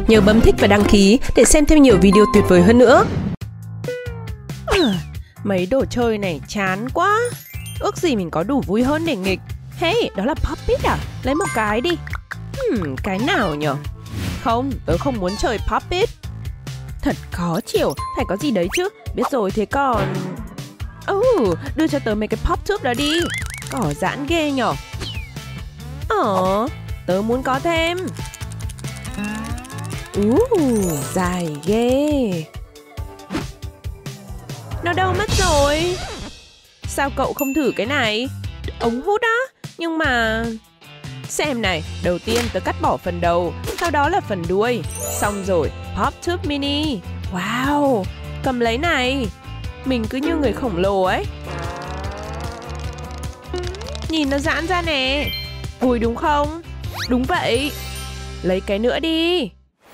nhớ bấm thích và đăng ký để xem thêm nhiều video tuyệt vời hơn nữa. Mấy đồ chơi này chán quá. Ước gì mình có đủ vui hơn để nghịch. Hey, đó là Pop-It à? Lấy một cái đi. Cái nào nhở? Không, tớ không muốn chơi Pop-It. Thật khó chịu, phải có gì đấy chứ. Biết rồi thế còn... đưa cho tớ mấy cái pop trước đó đi. Cỏ giãn ghê nhở. Tớ muốn có thêm. Dài ghê. Nó đâu mất rồi? Sao cậu không thử cái này? Ống hút á? Nhưng mà... Xem này, đầu tiên tớ cắt bỏ phần đầu, sau đó là phần đuôi. Xong rồi, Pop Tube Mini. Wow, cầm lấy này. Mình cứ như người khổng lồ ấy. Nhìn nó giãn ra nè. Vui đúng không? Đúng vậy. Lấy cái nữa đi.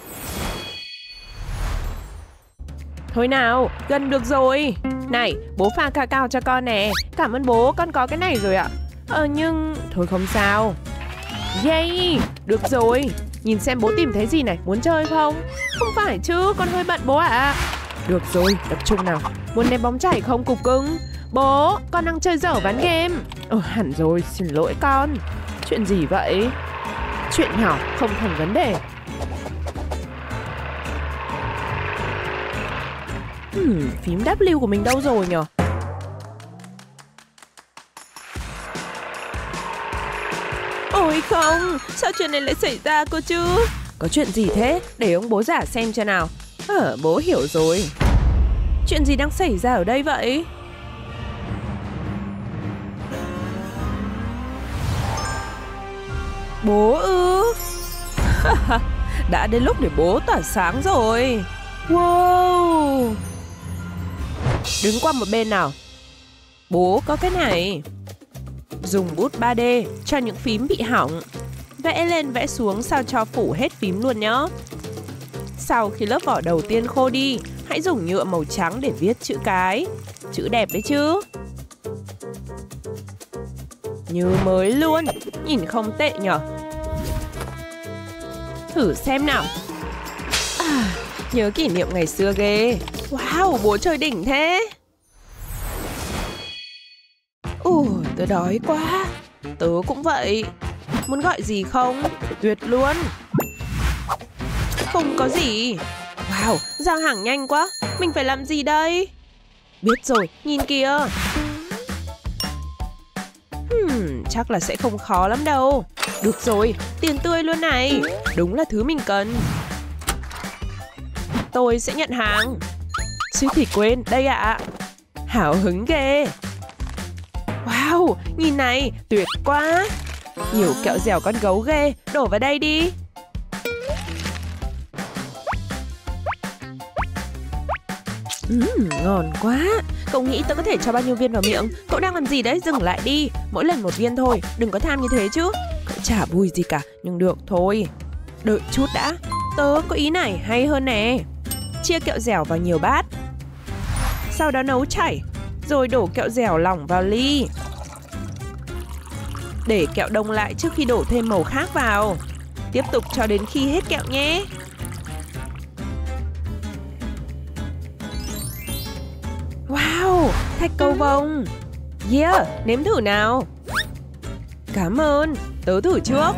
Thôi nào, gần được rồi. Này, bố pha cacao cho con nè. Cảm ơn bố, con có cái này rồi ạ. Nhưng... Thôi không sao. Yay, được rồi. Nhìn xem bố tìm thấy gì này, muốn chơi không? Không phải chứ, con hơi bận bố ạ. Được rồi, tập trung nào. Muốn ném bóng chảy không cục cưng? Bố, con đang chơi dở ván game. Hẳn rồi, xin lỗi con. Chuyện gì vậy? Chuyện nhỏ, không thành vấn đề. Phím W của mình đâu rồi nhở? Ôi không, sao chuyện này lại xảy ra cơ chứ? Có chuyện gì thế? Để ông bố giả xem cho nào. Bố hiểu rồi. Chuyện gì đang xảy ra ở đây vậy? Bố ư? Đã đến lúc để bố tỏa sáng rồi. Wow. Đứng qua một bên nào. Bố có cái này. Dùng bút 3D cho những phím bị hỏng. Vẽ lên vẽ xuống sao cho phủ hết phím luôn nhé. Sau khi lớp vỏ đầu tiên khô đi, hãy dùng nhựa màu trắng để viết chữ cái. Chữ đẹp đấy chứ. Như mới luôn. Nhìn không tệ nhở. Thử xem nào. Nhớ kỷ niệm ngày xưa ghê. Wow, bố chơi đỉnh thế. Tớ đói quá. Tớ cũng vậy. Muốn gọi gì không? Tuyệt luôn. Không có gì. Wow, giao hàng nhanh quá. Mình phải làm gì đây? Biết rồi, nhìn kìa. Chắc là sẽ không khó lắm đâu. Được rồi, tiền tươi luôn này. Đúng là thứ mình cần. Tôi sẽ nhận hàng. Suýt thì quên, đây ạ. Hào hứng ghê. Wow, nhìn này, tuyệt quá. Nhiều kẹo dẻo con gấu ghê. Đổ vào đây đi. Ngon quá. Cậu nghĩ tớ có thể cho bao nhiêu viên vào miệng? Cậu đang làm gì đấy? Dừng lại đi. Mỗi lần một viên thôi. Đừng có tham như thế chứ. Cậu chả vui gì cả. Nhưng được thôi. Đợi chút đã. Tớ có ý này hay hơn nè. Chia kẹo dẻo vào nhiều bát. Sau đó nấu chảy. Rồi đổ kẹo dẻo lỏng vào ly. Để kẹo đông lại trước khi đổ thêm màu khác vào. Tiếp tục cho đến khi hết kẹo nhé. Wow, thạch cầu vồng. Yeah, nếm thử nào. Cảm ơn, tớ thử trước.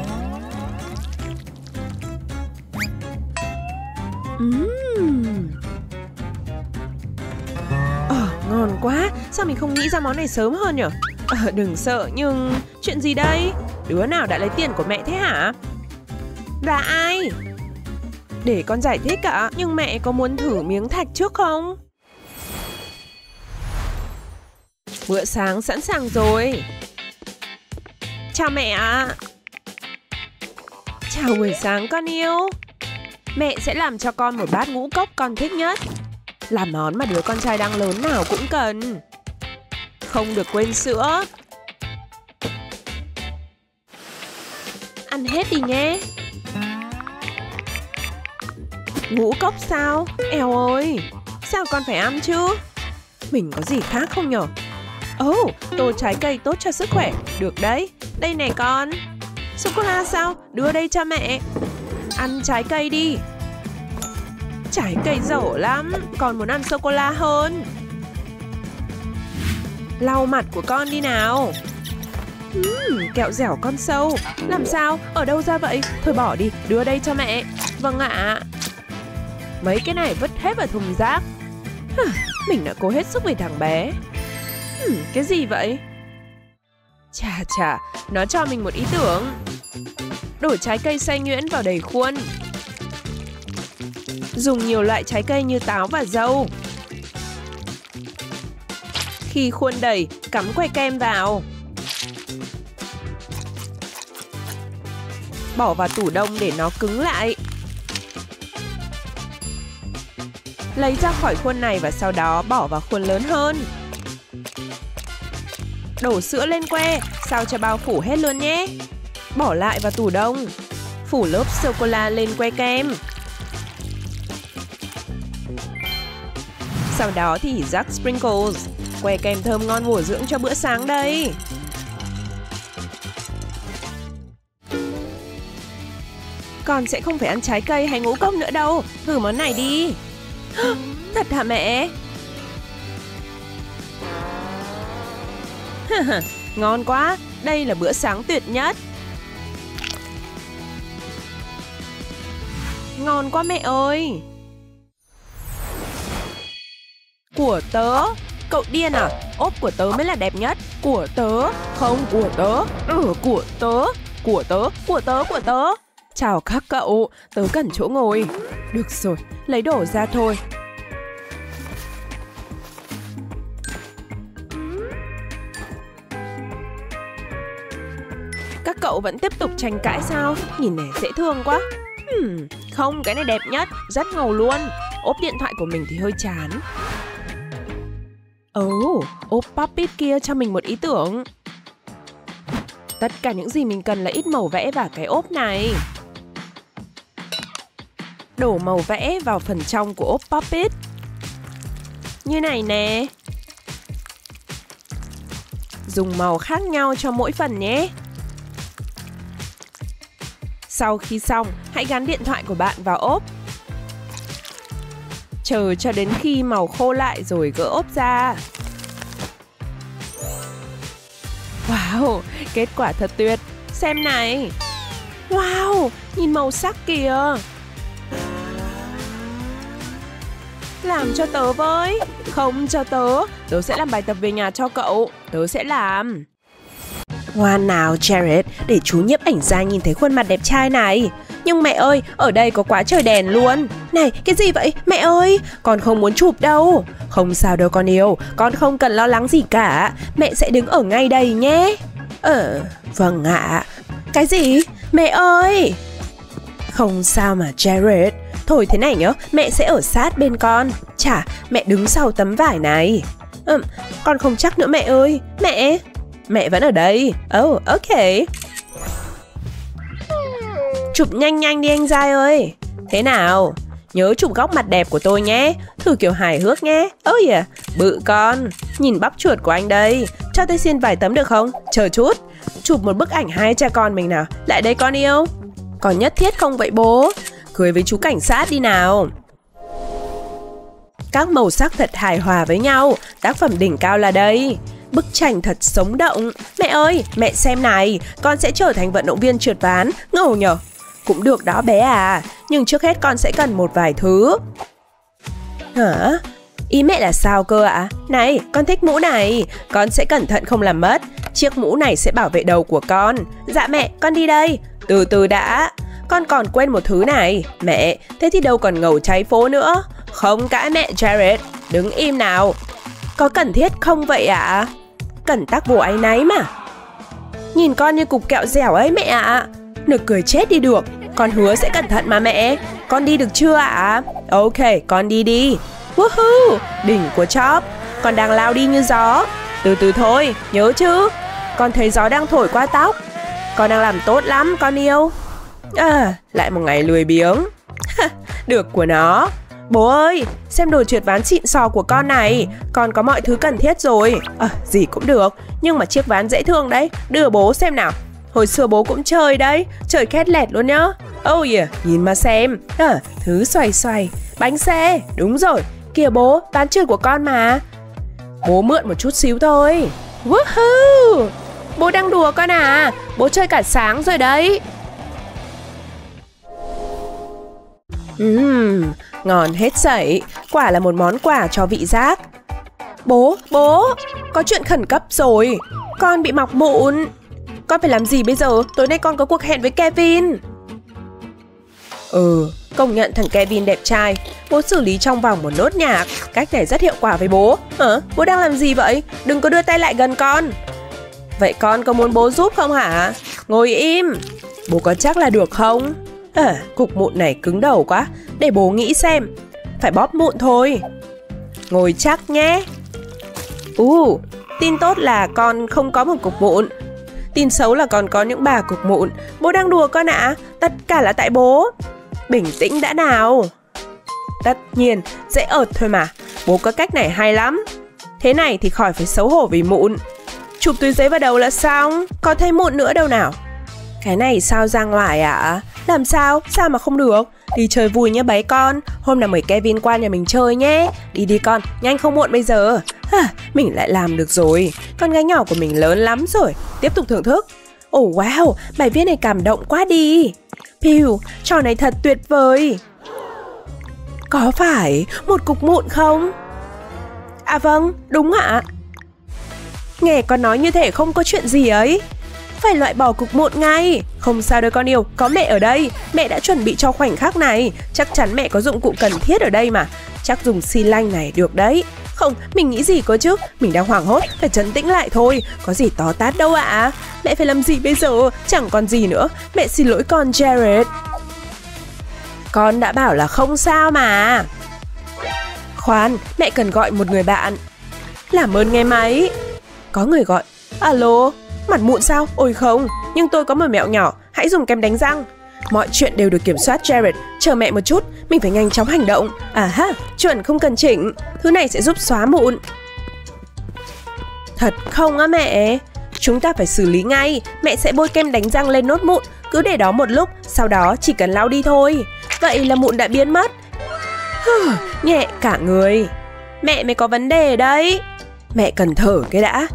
Ngon quá. Sao mình không nghĩ ra món này sớm hơn nhỉ? Đừng sợ, nhưng... Chuyện gì đây? Đứa nào đã lấy tiền của mẹ thế hả? Là ai? Để con giải thích ạ. Nhưng mẹ có muốn thử miếng thạch trước không? Bữa sáng sẵn sàng rồi. Chào mẹ ạ. Chào buổi sáng con yêu. Mẹ sẽ làm cho con một bát ngũ cốc con thích nhất. Là món mà đứa con trai đang lớn nào cũng cần. Không được quên sữa. Ăn hết đi nhé. Ngũ cốc sao? Eo ơi, sao con phải ăn chứ? Mình có gì khác không nhở? Tô trái cây tốt cho sức khỏe. Được đấy. Đây này con. Sô-cô-la sao? Đưa đây cho mẹ. Ăn trái cây đi. Trái cây dở lắm, con muốn ăn sô-cô-la hơn. Lau mặt của con đi nào. Kẹo dẻo con sâu. Làm sao? Ở đâu ra vậy? Thôi bỏ đi, đưa đây cho mẹ. Vâng ạ. Mấy cái này vứt hết vào thùng rác. Mình đã cố hết sức vì thằng bé. Cái gì vậy? Chà, nó cho mình một ý tưởng. Đổ trái cây xay nhuyễn vào đầy khuôn. Dùng nhiều loại trái cây như táo và dâu. Khi khuôn đầy, cắm que kem vào. Bỏ vào tủ đông để nó cứng lại. Lấy ra khỏi khuôn này và sau đó bỏ vào khuôn lớn hơn. Đổ sữa lên que, sao cho bao phủ hết luôn nhé. Bỏ lại vào tủ đông. Phủ lớp sô-cô-la lên que kem. Sau đó thì rắc sprinkles. Que kem thơm ngon bổ dưỡng cho bữa sáng đây. Con sẽ không phải ăn trái cây hay ngũ cốc nữa đâu. Thử món này đi. Thật hả mẹ? Ngon quá. Đây là bữa sáng tuyệt nhất. Ngon quá mẹ ơi. Của tớ. Cậu điên à? Ốp của tớ mới là đẹp nhất. Của tớ. Không, của tớ. Của tớ. Của tớ. Của tớ. Của tớ. Chào các cậu. Tớ cần chỗ ngồi. Được rồi, lấy đồ ra thôi. Các cậu vẫn tiếp tục tranh cãi sao? Nhìn này dễ thương quá. Không, cái này đẹp nhất. Rất ngầu luôn. Ốp điện thoại của mình thì hơi chán. Ốp Pop-It kia cho mình một ý tưởng. Tất cả những gì mình cần là ít màu vẽ và cái ốp này. Đổ màu vẽ vào phần trong của ốp Pop-It. Như này nè. Dùng màu khác nhau cho mỗi phần nhé. Sau khi xong, hãy gắn điện thoại của bạn vào ốp. Chờ cho đến khi màu khô lại rồi gỡ ốp ra. Wow, kết quả thật tuyệt. Xem này. Wow, nhìn màu sắc kìa. Làm cho tớ với. Không cho tớ. Tớ sẽ làm bài tập về nhà cho cậu. Tớ sẽ làm. Ngoan nào Jared, để chú nhiếp ảnh gia nhìn thấy khuôn mặt đẹp trai này. Nhưng mẹ ơi, ở đây có quá trời đèn luôn. Này, cái gì vậy? Mẹ ơi, con không muốn chụp đâu. Không sao đâu con yêu, con không cần lo lắng gì cả. Mẹ sẽ đứng ở ngay đây nhé. Vâng ạ. Cái gì? Mẹ ơi. Không sao mà Jared. Thôi thế này nhá, mẹ sẽ ở sát bên con. Chả, mẹ đứng sau tấm vải này. Con không chắc nữa mẹ ơi. Mẹ vẫn ở đây. Ok. Chụp nhanh nhanh đi anh Giai ơi. Thế nào? Nhớ chụp góc mặt đẹp của tôi nhé. Thử kiểu hài hước nhé. Bự con. Nhìn bắp chuột của anh đây. Cho tôi xin vài tấm được không? Chờ chút. Chụp một bức ảnh hai cha con mình nào. Lại đây con yêu. Còn nhất thiết không vậy bố? Cười với chú cảnh sát đi nào. Các màu sắc thật hài hòa với nhau. Tác phẩm đỉnh cao là đây. Bức tranh thật sống động. Mẹ ơi, mẹ xem này. Con sẽ trở thành vận động viên trượt ván. Ngầu nhở? Cũng được đó bé à. Nhưng trước hết con sẽ cần một vài thứ. Hả? Ý mẹ là sao cơ ạ? Này, con thích mũ này. Con sẽ cẩn thận không làm mất. Chiếc mũ này sẽ bảo vệ đầu của con. Dạ mẹ, con đi đây. Từ từ đã. Con còn quên một thứ này. Mẹ, thế thì đâu còn ngầu cháy phố nữa. Không cãi mẹ Jared. Đứng im nào. Có cần thiết không vậy ạ? Cần tác vụ áy náy mà. Nhìn con như cục kẹo dẻo ấy mẹ ạ. Nực cười chết đi được. Con hứa sẽ cẩn thận mà mẹ. Con đi được chưa ạ? Ok, con đi đi. Woohoo, đỉnh của chóp. Con đang lao đi như gió. Từ từ thôi, nhớ chứ. Con thấy gió đang thổi qua tóc. Con đang làm tốt lắm con yêu. Lại một ngày lười biếng. Được của nó. Bố ơi, xem đồ trượt ván xịn sò của con này. Con có mọi thứ cần thiết rồi. Gì cũng được. Nhưng mà chiếc ván dễ thương đấy. Đưa bố xem nào. hồi xưa bố cũng chơi đấy, chơi khét lẹt luôn nhá. Oh yeah, nhìn mà xem. Thứ xoay xoay, bánh xe, đúng rồi. Kìa bố, ván trượt của con mà. Bố mượn một chút xíu thôi. Woohoo! Bố đang đùa con à? Bố chơi cả sáng rồi đấy. Ngon hết sảy. Quả là một món quà cho vị giác. Bố, có chuyện khẩn cấp rồi. Con bị mọc mụn. Con phải làm gì bây giờ? Tối nay con có cuộc hẹn với Kevin. Công nhận thằng Kevin đẹp trai. Bố xử lý trong vòng một nốt nhạc. Cách này rất hiệu quả với bố. Bố đang làm gì vậy? Đừng có đưa tay lại gần con. Vậy con có muốn bố giúp không hả? Ngồi im. Bố có chắc là được không? Cục mụn này cứng đầu quá. Để bố nghĩ xem. Phải bóp mụn thôi. Ngồi chắc nhé. Tin tốt là con không có một cục mụn. Tin xấu là con có những 3 cục mụn. Bố đang đùa con ạ. Tất cả là tại bố. Bình tĩnh đã nào. Tất nhiên, dễ ợt thôi mà. Bố có cách này hay lắm. Thế này thì khỏi phải xấu hổ vì mụn. Chụp túi giấy vào đầu là xong. Có thấy mụn nữa đâu nào. Cái này sao ra ngoài ạ? Làm sao? Sao mà không được? Đi chơi vui nhé bấy con. Hôm nào mời Kevin qua nhà mình chơi nhé. Đi con, nhanh không muộn bây giờ. Mình lại làm được rồi. Con gái nhỏ của mình lớn lắm rồi. Tiếp tục thưởng thức. Wow, bài viết này cảm động quá đi. Piu, trò này thật tuyệt vời. Có phải một cục mụn không? À vâng, đúng ạ. Nghe con nói như thể không có chuyện gì ấy. Phải loại bỏ cục mụn ngay. Không sao đâu con yêu, có mẹ ở đây. Mẹ đã chuẩn bị cho khoảnh khắc này. Chắc chắn mẹ có dụng cụ cần thiết ở đây mà. Chắc dùng xi lanh này được đấy. Không, mình nghĩ gì cơ chứ. Mình đang hoảng hốt, phải trấn tĩnh lại thôi. Có gì tó tát đâu ạ. Mẹ phải làm gì bây giờ? Chẳng còn gì nữa. Mẹ xin lỗi con Jared. Con đã bảo là không sao mà. Khoan, mẹ cần gọi một người bạn. Làm ơn nghe máy. Có người gọi. Alo, mặt mụn sao? Ôi không, nhưng tôi có một mẹo nhỏ. Hãy dùng kem đánh răng. Mọi chuyện đều được kiểm soát Jared. Chờ mẹ một chút, mình phải nhanh chóng hành động. Chuẩn không cần chỉnh. Thứ này sẽ giúp xóa mụn. Thật không á mẹ? Chúng ta phải xử lý ngay. Mẹ sẽ bôi kem đánh răng lên nốt mụn. Cứ để đó một lúc, sau đó chỉ cần lau đi thôi. Vậy là mụn đã biến mất. Nhẹ cả người. Mẹ mới có vấn đề đấy. Mẹ cần thở cái đã.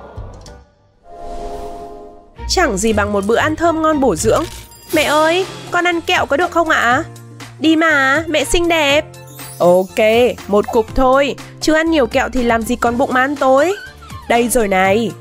Chẳng gì bằng một bữa ăn thơm ngon bổ dưỡng. Mẹ ơi, con ăn kẹo có được không ạ? Đi mà, mẹ xinh đẹp. Ok, một cục thôi. Chứ ăn nhiều kẹo thì làm gì còn bụng mà ăn tối. Đây rồi này.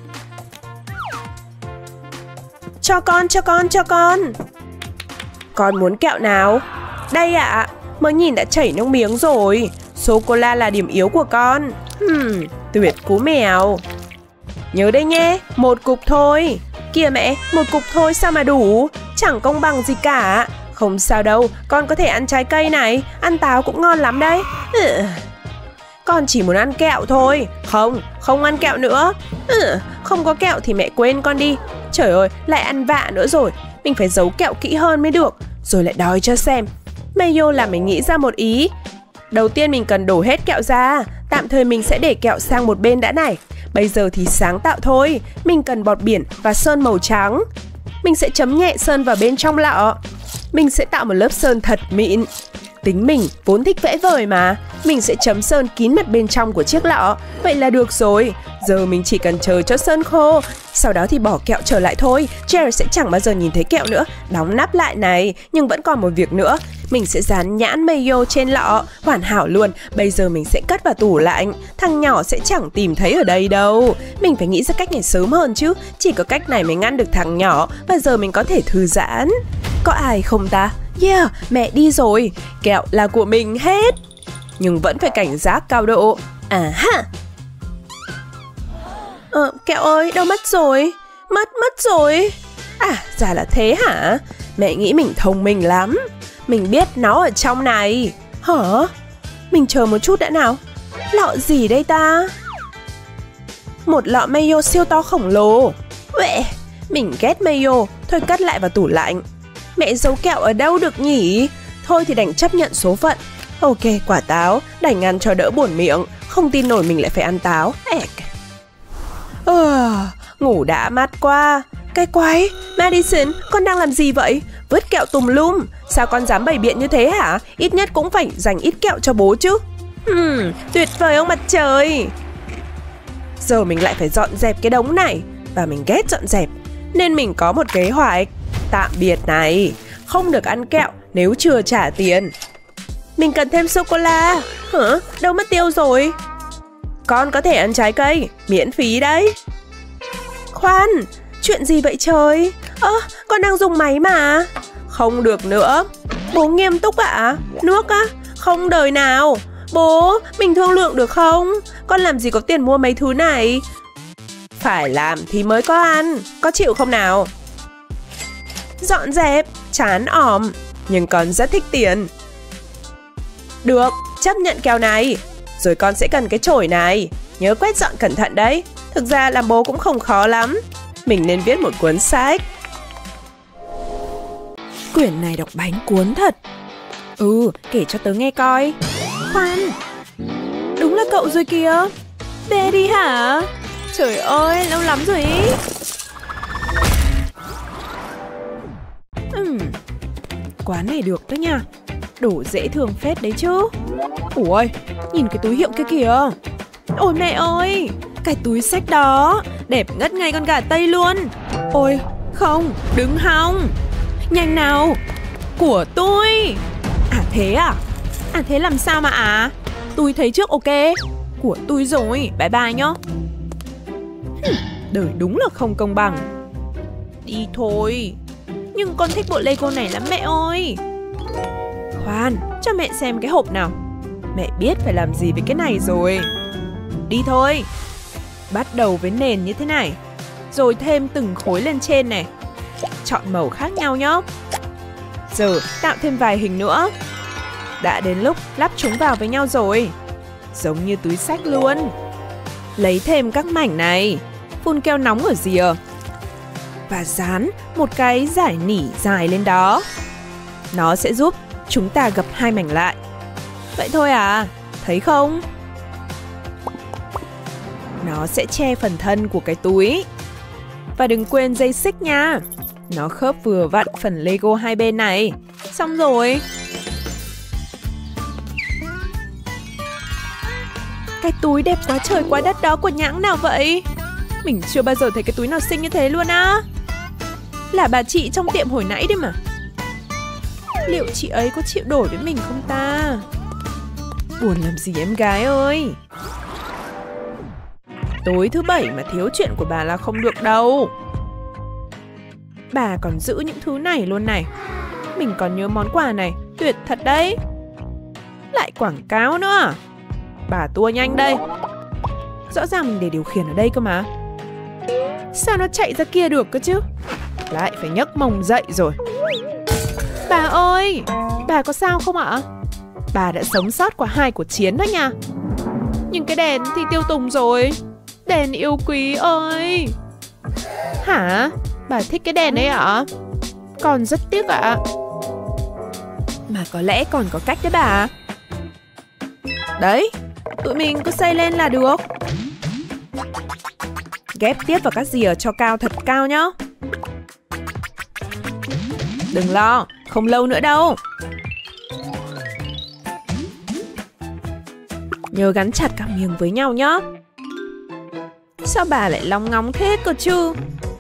Cho con. Con muốn kẹo nào? Đây ạ. Mới nhìn đã chảy nước miếng rồi. Sô-cô-la là điểm yếu của con. Tuyệt cú mèo. Nhớ đây nhé, một cục thôi. Kìa mẹ, một cục thôi sao mà đủ. Chẳng công bằng gì cả. Không sao đâu, con có thể ăn trái cây này. Ăn táo cũng ngon lắm đấy. Con chỉ muốn ăn kẹo thôi. Không ăn kẹo nữa. Không có kẹo thì mẹ quên con đi. Trời ơi, lại ăn vạ nữa rồi. Mình phải giấu kẹo kỹ hơn mới được. Rồi lại đòi cho xem. Mayo làm mình nghĩ ra một ý. Đầu tiên mình cần đổ hết kẹo ra. Tạm thời mình sẽ để kẹo sang một bên đã này. Bây giờ thì sáng tạo thôi. Mình cần bọt biển và sơn màu trắng. Mình sẽ chấm nhẹ sơn vào bên trong lọ. Mình sẽ tạo một lớp sơn thật mịn. Tính mình vốn thích vẽ vời mà. Mình sẽ chấm sơn kín mặt bên trong của chiếc lọ. Vậy là được rồi. Giờ mình chỉ cần chờ cho sơn khô. Sau đó thì bỏ kẹo trở lại thôi. Jared sẽ chẳng bao giờ nhìn thấy kẹo nữa. Đóng nắp lại này. Nhưng vẫn còn một việc nữa. Mình sẽ dán nhãn Mayo trên lọ. Hoàn hảo luôn. Bây giờ mình sẽ cất vào tủ lạnh. Thằng nhỏ sẽ chẳng tìm thấy ở đây đâu. Mình phải nghĩ ra cách này sớm hơn chứ. Chỉ có cách này mới ngăn được thằng nhỏ. Và giờ mình có thể thư giãn. Có ai không ta? Yeah, mẹ đi rồi. Kẹo là của mình hết. Nhưng vẫn phải cảnh giác cao độ. Kẹo ơi, đâu mất rồi? Mất rồi. Ra là thế hả? Mẹ nghĩ mình thông minh lắm. Mình biết nó ở trong này. Hả? Mình chờ một chút đã nào. Lọ gì đây ta? Một lọ Mayo siêu to khổng lồ. Uệ, mình ghét Mayo. Thôi cất lại vào tủ lạnh. Mẹ giấu kẹo ở đâu được nhỉ? Thôi thì đành chấp nhận số phận. Ok, quả táo. Đành ăn cho đỡ buồn miệng. Không tin nổi mình lại phải ăn táo. Ngủ đã mắt quá. Cái quái, Madison, con đang làm gì vậy? Vứt kẹo tùm lum. Sao con dám bày biện như thế hả? Ít nhất cũng phải dành ít kẹo cho bố chứ. Tuyệt vời ông mặt trời. Giờ mình lại phải dọn dẹp cái đống này. Và mình ghét dọn dẹp, nên mình có một kế hoạch. Tạm biệt này, không được ăn kẹo nếu chưa trả tiền. Mình cần thêm sô-cô-la. Hả? Đâu mất tiêu rồi? Con có thể ăn trái cây, miễn phí đấy. Khoan, chuyện gì vậy trời? Con đang dùng máy mà. Không được nữa. Bố nghiêm túc ạ? Nước á? Không đời nào. Bố, mình thương lượng được không? Con làm gì có tiền mua mấy thứ này. Phải làm thì mới có ăn. Có chịu không nào? Dọn dẹp, chán ỏm. Nhưng con rất thích tiền. Được, chấp nhận kèo này. Rồi con sẽ cần cái chổi này. Nhớ quét dọn cẩn thận đấy. Thực ra làm bố cũng không khó lắm. Mình nên viết một cuốn sách. Quyển này đọc bánh cuốn thật. Kể cho tớ nghe coi. Khoan, đúng là cậu rồi kìa. Daddy hả? Trời ơi, lâu lắm rồi ý. Quán này được đó nha. Đồ dễ thương phết đấy chứ. Ôi, nhìn cái túi hiệu kia kìa. Ôi mẹ ơi, cái túi xách đó đẹp ngất ngay con gà Tây luôn. Ôi, không, đừng hòng. Nhanh nào. Của tôi. Thế à? Thế làm sao mà tôi thấy trước ok. Của tôi rồi, bye bye nhá. Đời đúng là không công bằng. Đi thôi. Nhưng con thích bộ Lego này lắm mẹ ơi. Khoan, cho mẹ xem cái hộp nào. Mẹ biết phải làm gì với cái này rồi. Đi thôi. Bắt đầu với nền như thế này, rồi thêm từng khối lên trên này. Chọn màu khác nhau nhé. Giờ tạo thêm vài hình nữa. Đã đến lúc lắp chúng vào với nhau rồi. Giống như túi xách luôn. Lấy thêm các mảnh này, phun keo nóng ở rìa và dán một cái giải nỉ dài lên đó. Nó sẽ giúp chúng ta gập hai mảnh lại. Vậy thôi à? Thấy không? Nó sẽ che phần thân của cái túi. Và đừng quên dây xích nha. Nó khớp vừa vặn phần Lego hai bên này. Xong rồi. Cái túi đẹp quá trời quá đất đó của nhãng nào vậy? Mình chưa bao giờ thấy cái túi nào xinh như thế luôn á. Là bà chị trong tiệm hồi nãy đấy mà. Liệu chị ấy có chịu đổi với mình không ta? Buồn làm gì em gái ơi. Tối thứ bảy mà thiếu chuyện của bà là không được đâu. Bà còn giữ những thứ này luôn này. Mình còn nhớ món quà này, tuyệt thật đấy. Lại quảng cáo nữa. Bà tua nhanh đây. Rõ ràng mình để điều khiển ở đây cơ mà. Sao nó chạy ra kia được cơ chứ? Lại phải nhấc mông dậy rồi. Bà ơi, bà có sao không ạ? Bà đã sống sót qua 2 cuộc chiến đó nha. Nhưng cái đèn thì tiêu tùng rồi. Đèn yêu quý ơi. Hả? Bà thích cái đèn ấy ạ? Con rất tiếc ạ. Mà có lẽ còn có cách đấy bà. Đấy, tụi mình cứ xây lên là được. Ghép tiếp vào các rìa cho cao thật cao nhá. Đừng lo, không lâu nữa đâu. Nhớ gắn chặt cả miếng với nhau nhá. Sao bà lại long ngóng thế cơ chứ?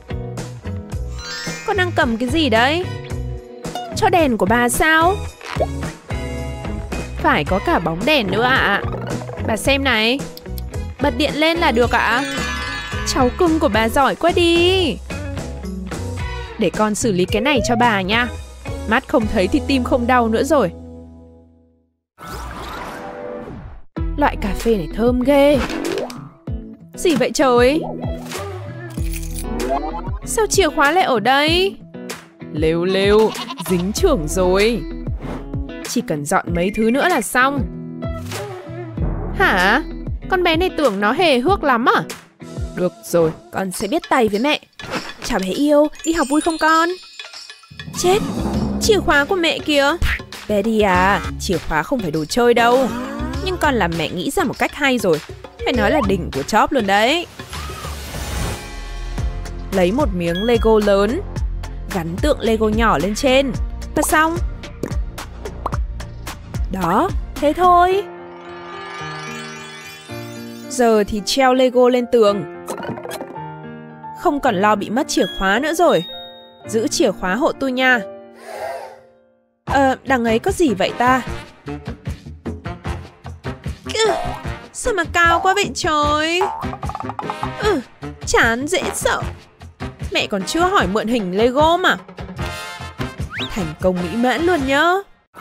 Con đang cầm cái gì đấy? Cho đèn của bà sao? Phải có cả bóng đèn nữa ạ. Bà xem này. Bật điện lên là được ạ. Cháu cưng của bà giỏi quá đi. Để con xử lý cái này cho bà nha. Mắt không thấy thì tim không đau nữa rồi. Loại cà phê này thơm ghê. Gì vậy trời? Sao chìa khóa lại ở đây? Lêu lêu, dính chưởng rồi. Chỉ cần dọn mấy thứ nữa là xong. Hả? Con bé này tưởng nó hề hước lắm à? Được rồi, con sẽ biết tay với mẹ. Chào bé yêu, đi học vui không con? Chết, chìa khóa của mẹ kìa. Bé đi à, chìa khóa không phải đồ chơi đâu. Nhưng con làm mẹ nghĩ ra một cách hay rồi. Phải nói là đỉnh của chóp luôn đấy. Lấy một miếng Lego lớn, gắn tượng Lego nhỏ lên trên và xong. Đó, thế thôi. Giờ thì treo Lego lên tường. Không còn lo bị mất chìa khóa nữa rồi. Giữ chìa khóa hộ tôi nha. Đằng ấy có gì vậy ta? Sao mà cao quá vậy trời? Chán dễ sợ. Mẹ còn chưa hỏi mượn hình Lego mà. Thành công mỹ mãn luôn nhá.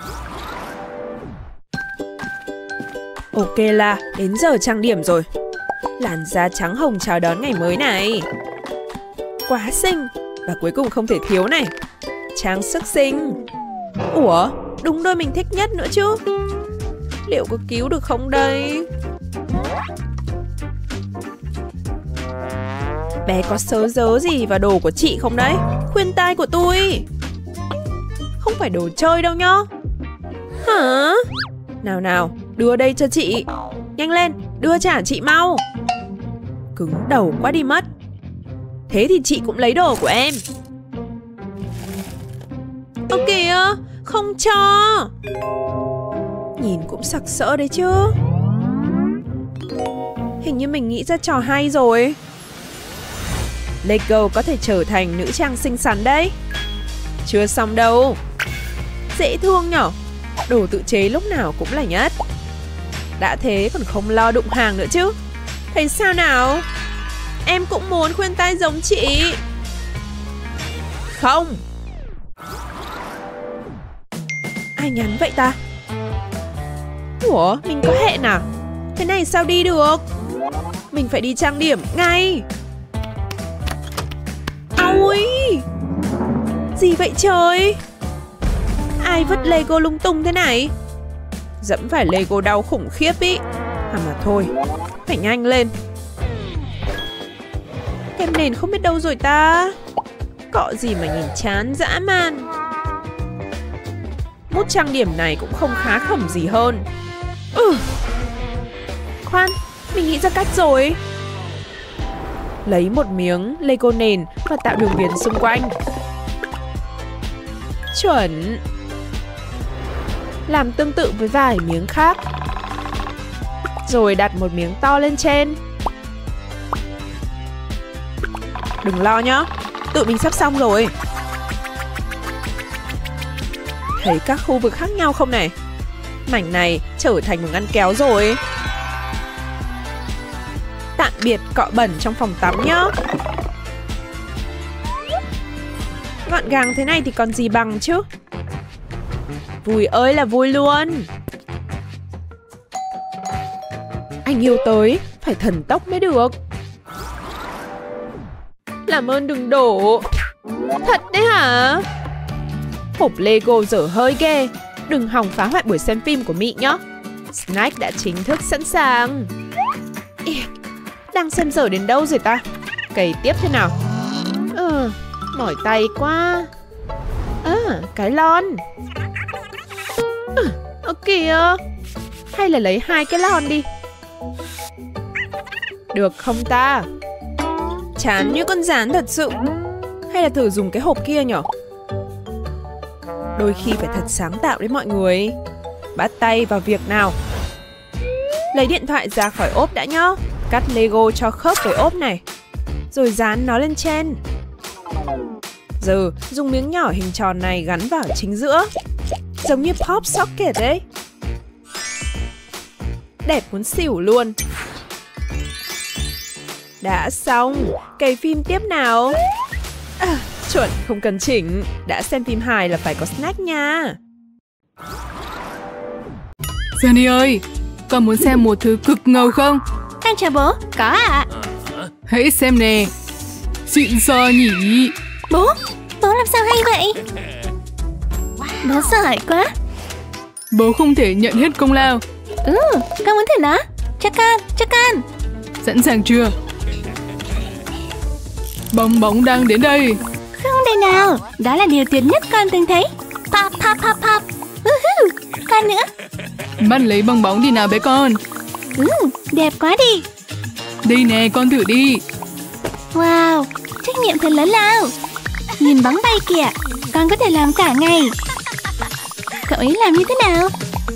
Ok là đến giờ trang điểm rồi. Làn da trắng hồng chào đón ngày mới này. Quá xinh. Và cuối cùng không thể thiếu này, trang sức xinh. Ủa, đúng đôi mình thích nhất nữa chứ. Liệu có cứu được không đây? Bé có sớ dớ gì vào đồ của chị không đấy? Khuyên tai của tôi. Không phải đồ chơi đâu nhá. Hả? Nào nào, đưa đây cho chị. Nhanh lên, đưa trả chị mau. Cứng đầu quá đi mất. Thế thì chị cũng lấy đồ của em. Ơ kìa, không cho. Nhìn cũng sặc sỡ đấy chứ. Hình như mình nghĩ ra trò hay rồi. Lego có thể trở thành nữ trang xinh xắn đấy. Chưa xong đâu. Dễ thương nhở. Đồ tự chế lúc nào cũng là nhất. Đã thế còn không lo đụng hàng nữa chứ. Thấy sao nào? Em cũng muốn khuyên tai giống chị. Không. Ai nhắn vậy ta? Ủa, mình có hẹn à? Thế này sao đi được? Mình phải đi trang điểm ngay. Ôi, gì vậy trời? Ai vứt Lego lung tung thế này? Dẫm phải Lego đau khủng khiếp ý. À mà thôi, phải nhanh lên. Kem nền không biết đâu rồi ta. Cọ gì mà nhìn chán dã man. Mút trang điểm này cũng không khá khẩm gì hơn. Khoan, mình nghĩ ra cách rồi. Lấy một miếng Lego nền và tạo đường viền xung quanh. Chuẩn. Làm tương tự với vài miếng khác. Rồi đặt một miếng to lên trên. Đừng lo nhá, tụi mình sắp xong rồi. Thấy các khu vực khác nhau không này? Mảnh này trở thành một ngăn kéo rồi. Tạm biệt cọ bẩn trong phòng tắm nhá. Gọn gàng thế này thì còn gì bằng chứ. Vui ơi là vui luôn. Anh yêu tới, phải thần tốc mới được. Làm ơn đừng đổ. Thật đấy hả? Hộp Lego dở hơi ghê. Đừng hòng phá hoại buổi xem phim của Mị nhá. Snack đã chính thức sẵn sàng. Đang xem dở đến đâu rồi ta? Cày tiếp thế nào? Mỏi tay quá. Cái lon. Kìa. Hay là lấy 2 cái lon đi. Được không ta? Chán như con gián thật sự. Hay là thử dùng cái hộp kia nhở? Đôi khi phải thật sáng tạo đấy mọi người. Bắt tay vào việc nào. Lấy điện thoại ra khỏi ốp đã nhá. Cắt Lego cho khớp với ốp này. Rồi dán nó lên trên. Giờ dùng miếng nhỏ hình tròn này gắn vào chính giữa. Giống như pop socket đấy. Đẹp muốn xỉu luôn. Đã xong. Cày phim tiếp nào. Chuẩn, không cần chỉnh. Đã xem phim hài là phải có snack nha. Sunny ơi, con muốn xem một thứ cực ngầu không? Con chào bố, có ạ. Hãy xem nè. Xịn sò nhỉ. Bố làm sao hay vậy? Bố giỏi quá. Bố không thể nhận hết công lao. Con muốn thử nó. Cho con. Sẵn sàng chưa? Bong bóng đang đến đây. Không đây nào. Đó là điều tuyệt nhất con từng thấy. Pop pop pop pop. Con nữa. Bắt lấy bong bóng đi nào bé con. Đẹp quá đi. Đây nè, con thử đi. Wow, chắc trách nhiệm thật lớn lao. Nhìn bóng bay kìa, con có thể làm cả ngày. Cậu ấy làm như thế nào?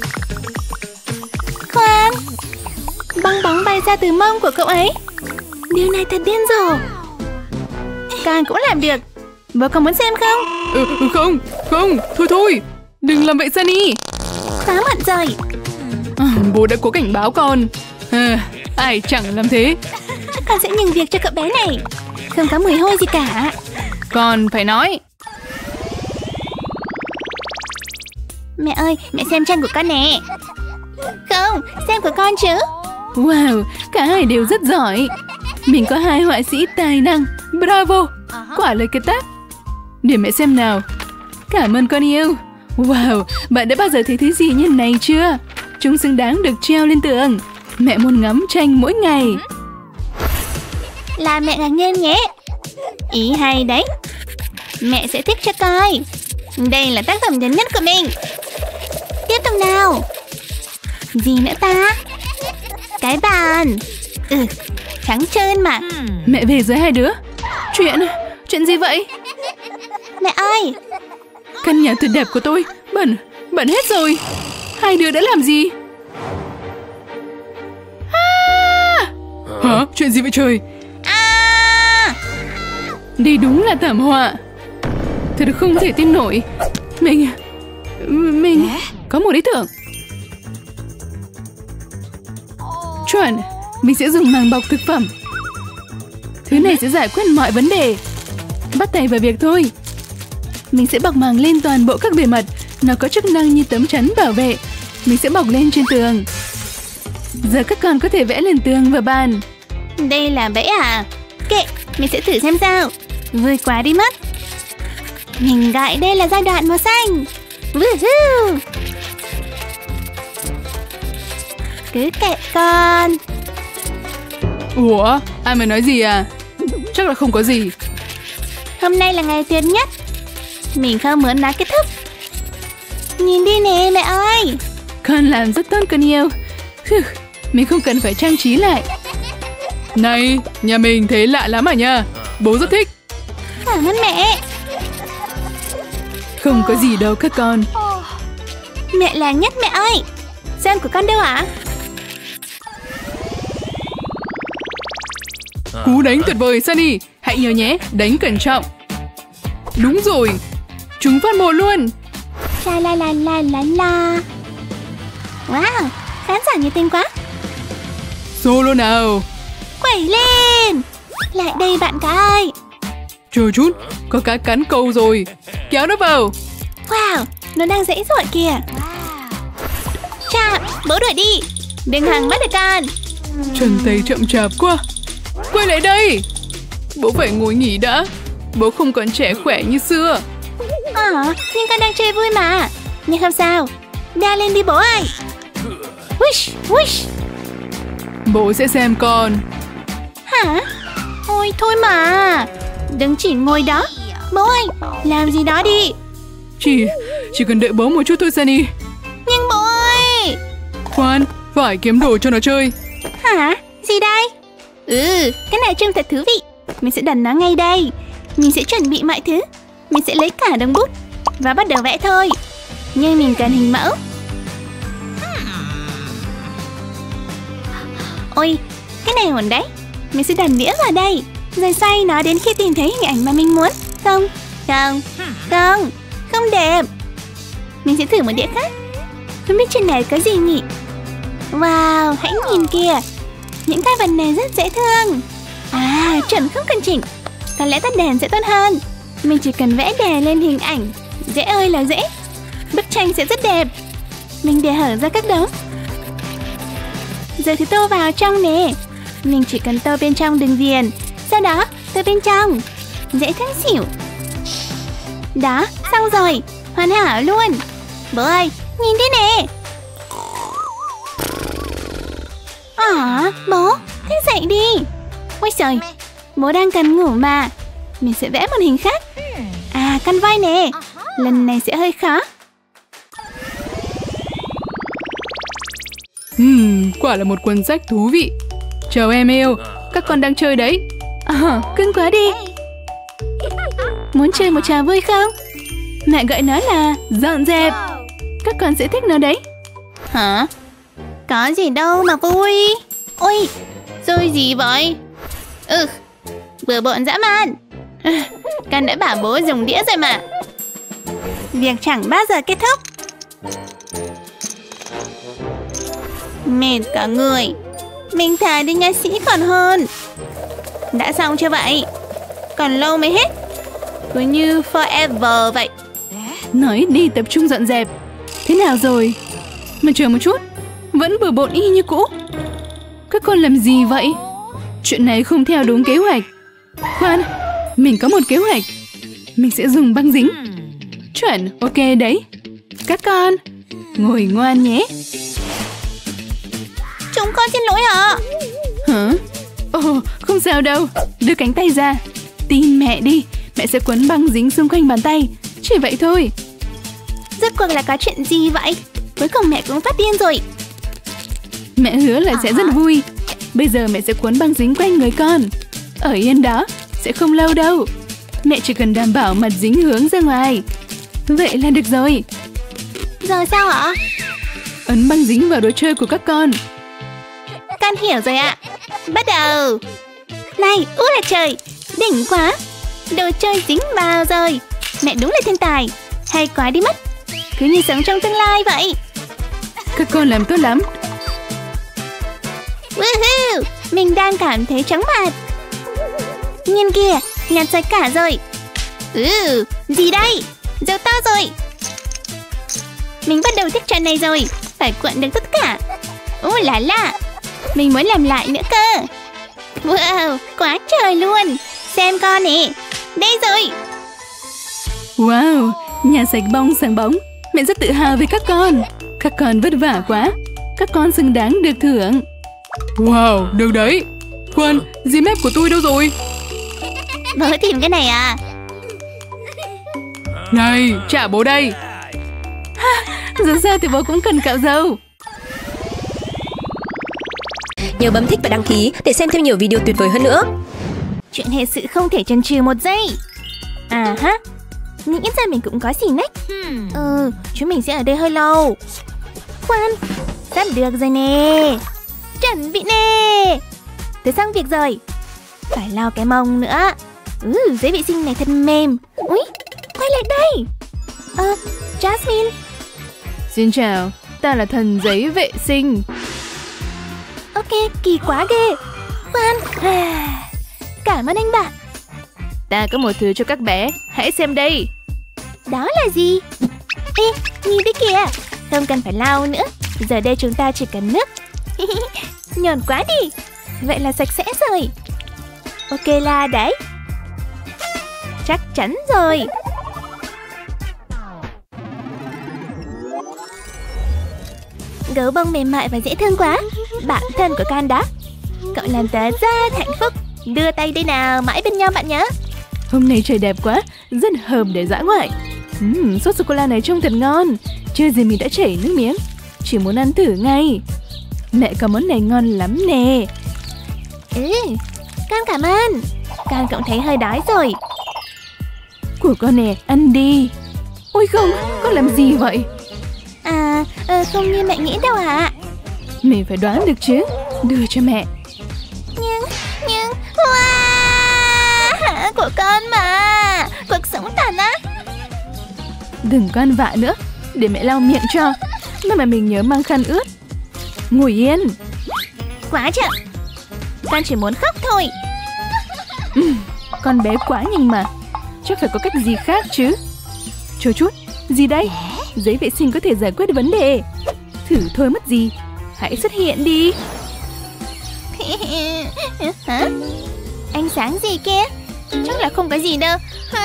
Khoan, bong bóng bay ra từ mông của cậu ấy. Điều này thật điên rồ. Con cũng làm được. Bố có muốn xem không? Không, thôi, đừng làm vậy Sunny. Quá muộn rồi. Bố đã có cảnh báo con. Ai chẳng làm thế. Con sẽ nhường việc cho cậu bé này. Không có mùi hôi gì cả. Con phải nói. Mẹ ơi, mẹ xem tranh của con nè. Không, xem của con chứ. Wow, cả hai đều rất giỏi. Mình có hai họa sĩ tài năng. Bravo, quả lời kết tác. Để mẹ xem nào. Cảm ơn con yêu. Wow, bạn đã bao giờ thấy thứ gì như này chưa? Chúng xứng đáng được treo lên tường. Mẹ muốn ngắm tranh mỗi ngày. Là mẹ ngạc nhiên nhé. Ý hay đấy. Mẹ sẽ thích cho coi. Đây là tác phẩm lớn nhất của mình. Tiếp tục nào. Gì nữa ta? Cái bàn. Trắng trơn mà. Mẹ về với hai đứa. Chuyện gì vậy? Mẹ ơi, Căn nhà tuyệt đẹp của tôi bẩn hết rồi. Hai đứa đã làm gì? Hả? Chuyện gì vậy trời? Đây đúng là thảm họa. Thật không thể tin nổi. Mình có một ý tưởng. Chuẩn, mình sẽ dùng màng bọc thực phẩm. Thứ này sẽ giải quyết mọi vấn đề. Bắt tay vào việc thôi. Mình sẽ bọc màng lên toàn bộ các bề mặt. Nó có chức năng như tấm chắn bảo vệ. Mình sẽ bọc lên trên tường. Giờ các con có thể vẽ lên tường và bàn. đây là bẫy à? Kệ, mình sẽ thử xem sao. Vui quá đi mất. Mình gọi đây là giai đoạn màu xanh. Woohoo! Cứ kệ con. Ủa, ai mà nói gì à? Chắc là không có gì. Hôm nay là ngày tuyệt nhất. Mình không muốn nó kết thúc. Nhìn đi nè mẹ ơi. Con làm rất tốt con yêu. Mình không cần phải trang trí lại. Này, nhà mình thấy lạ lắm à nha. Bố rất thích. Cảm ơn mẹ. Không có gì đâu các con. Mẹ là nhất mẹ ơi. Sơn của con đâu ạ? Cú đánh tuyệt vời Sunny. Hãy nhớ nhé, đánh cẩn trọng. Đúng rồi, chúng phát mồ luôn. La la la la la la. Wow, khán giả nhiệt tình quá. Solo nào. Quẩy lên. Lại đây bạn cá ơi. Chờ chút, có cá cắn câu rồi. Kéo nó vào. Wow, nó đang dãy dội kìa. Chạm, bố đuổi đi. Đừng hòng bắt được con. Chân tay chậm chạp quá. Quay lại đây. Bố phải ngồi nghỉ đã. Bố không còn trẻ khỏe như xưa. Nhưng con đang chơi vui mà. Nhưng không sao. Đa lên đi bố ơi. Wish, wish. Bố sẽ xem con. Hả? Ôi thôi mà. Đừng chỉ ngồi đó. Bố ơi, làm gì đó đi. Chỉ cần đợi bố một chút thôi Sunny. Nhưng bố ơi. Khoan, phải kiếm đồ cho nó chơi. Hả? Gì đây? Cái này trông thật thú vị. Mình sẽ đặt nó ngay đây. Mình sẽ chuẩn bị mọi thứ. Mình sẽ lấy cả đống bút và bắt đầu vẽ thôi. Nhưng mình cần hình mẫu. Ôi, cái này ổn đấy. Mình sẽ đặt đĩa vào đây, rồi xoay nó đến khi tìm thấy hình ảnh mà mình muốn. Không đẹp. Mình sẽ thử một đĩa khác. Không biết trên này có gì nhỉ? Wow, hãy nhìn kìa. Những cái vật này rất dễ thương. Chuẩn không cần chỉnh. Có lẽ tắt đèn sẽ tốt hơn. Mình chỉ cần vẽ đè lên hình ảnh. Dễ ơi là dễ. Bức tranh sẽ rất đẹp. Mình để hở ra các đống. Giờ thì tô vào trong nè. Mình chỉ cần tô bên trong đường viền. Sau đó tô bên trong. Dễ thương xỉu. Đó, xong rồi. Hoàn hảo luôn. Bố ơi, nhìn đi nè. Bố, thức dậy đi. Ôi trời, bố đang cần ngủ mà. Mình sẽ vẽ một hình khác. Con voi nè. Lần này sẽ hơi khó. Quả là một cuốn sách thú vị. Chào em yêu. Các con đang chơi đấy. Cưng quá đi. muốn chơi một trò vui không? Mẹ gọi nó là dọn dẹp. Các con sẽ thích nó đấy. Hả? Có gì đâu mà vui. Ôi, rồi gì vậy? Bừa bộn dã man. Con đã bảo bố dùng đĩa rồi mà. Việc chẳng bao giờ kết thúc. Mệt cả người. Mình thà đi nha sĩ còn hơn. Đã xong chưa vậy? Còn lâu mới hết. Cứ như forever vậy. Nói đi tập trung dọn dẹp. Thế nào rồi? Mà chờ một chút, vẫn bừa bộn y như cũ. Các con làm gì vậy? Chuyện này không theo đúng kế hoạch. Khoan, mình có một kế hoạch. Mình sẽ dùng băng dính. Chuẩn, ok đấy. Các con, ngồi ngoan nhé. Chúng con xin lỗi ạ. Hả? Ồ, không sao đâu. Đưa cánh tay ra. Tin mẹ đi, mẹ sẽ quấn băng dính xung quanh bàn tay. Chỉ vậy thôi. Rốt cuộc là có chuyện gì vậy? Cuối cùng mẹ cũng phát điên rồi. Mẹ hứa là sẽ rất vui. Bây giờ mẹ sẽ quấn băng dính quanh người con. Ở yên đó, sẽ không lâu đâu. Mẹ chỉ cần đảm bảo mặt dính hướng ra ngoài. Vậy là được rồi. Giờ sao ạ? Ấn băng dính vào đồ chơi của các con. Con hiểu rồi ạ. Bắt đầu. Này, úi là trời, đỉnh quá. Đồ chơi dính vào rồi. Mẹ đúng là thiên tài. Hay quá đi mất. Cứ như sống trong tương lai vậy. Các con làm tốt lắm. Woohoo! Mình đang cảm thấy chóng mặt. Nhìn kìa, nhặt sạch cả rồi. Gì đây? Dầu to rồi. Mình bắt đầu thích trò này rồi. Phải cuộn được tất cả. Là lạ. Mình muốn làm lại nữa cơ. Wow, quá trời luôn. Xem con nè. Đây rồi. Wow, nhà sạch bong sáng bóng. Mẹ rất tự hào về các con. Các con vất vả quá. Các con xứng đáng được thưởng. Wow, được đấy. Khoan, dì mép của tôi đâu rồi? Bố tìm cái này à? Này, trả bố đây. Dù sao thì bố cũng cần cạo râu. Nhớ bấm thích và đăng ký để xem thêm nhiều video tuyệt vời hơn nữa. Chuyện hệ sự không thể chần chừ một giây. À ha, nghĩ ra mình cũng có xì nách. Chúng mình sẽ ở đây hơi lâu. Khoan, sắp được rồi nè. Chuẩn bị nè. Tôi xong việc rồi. Phải lau cái mông nữa. Giấy vệ sinh này thật mềm. Úi, quay lại đây. Jasmine. Xin chào, ta là thần giấy vệ sinh. Ok, kỳ quá ghê. Khoan, cảm ơn anh bạn. Ta có một thứ cho các bé, hãy xem đây. Đó là gì? Ê, nhìn đấy kìa. Không cần phải lau nữa. Giờ đây chúng ta chỉ cần nước. Nhòn quá đi. Vậy là sạch sẽ rồi. Ok là đấy. Chắc chắn rồi. Gấu bông mềm mại và dễ thương quá. Bạn thân của con đó. Cậu làm tớ rất hạnh phúc. Đưa tay đây nào, mãi bên nhau bạn nhé. Hôm nay trời đẹp quá, rất hợp để dã ngoại. Sốt sô-cô-la này trông thật ngon. Chưa gì mình đã chảy nước miếng. Chỉ muốn ăn thử ngay. Mẹ có món này ngon lắm nè. Con cảm ơn. Con cũng thấy hơi đói rồi. Của con nè, ăn đi. Ôi không, con làm gì vậy? Không như mẹ nghĩ đâu ạ. Mình phải đoán được chứ. Đưa cho mẹ. Nhưng wow, của con mà. Cuộc sống tàn ác. Đừng có ăn vạ nữa. Để mẹ lau miệng cho. Mà mình nhớ mang khăn ướt. Ngồi yên. Quá chậm. Con chỉ muốn khóc thôi. Con bé quá nhanh mà. Chắc phải có cách gì khác chứ. Chờ chút, gì đây? Giấy vệ sinh có thể giải quyết vấn đề. Thử thôi mất gì. Hãy xuất hiện đi. Hả? Ánh sáng gì kia? Chắc là không có gì đâu.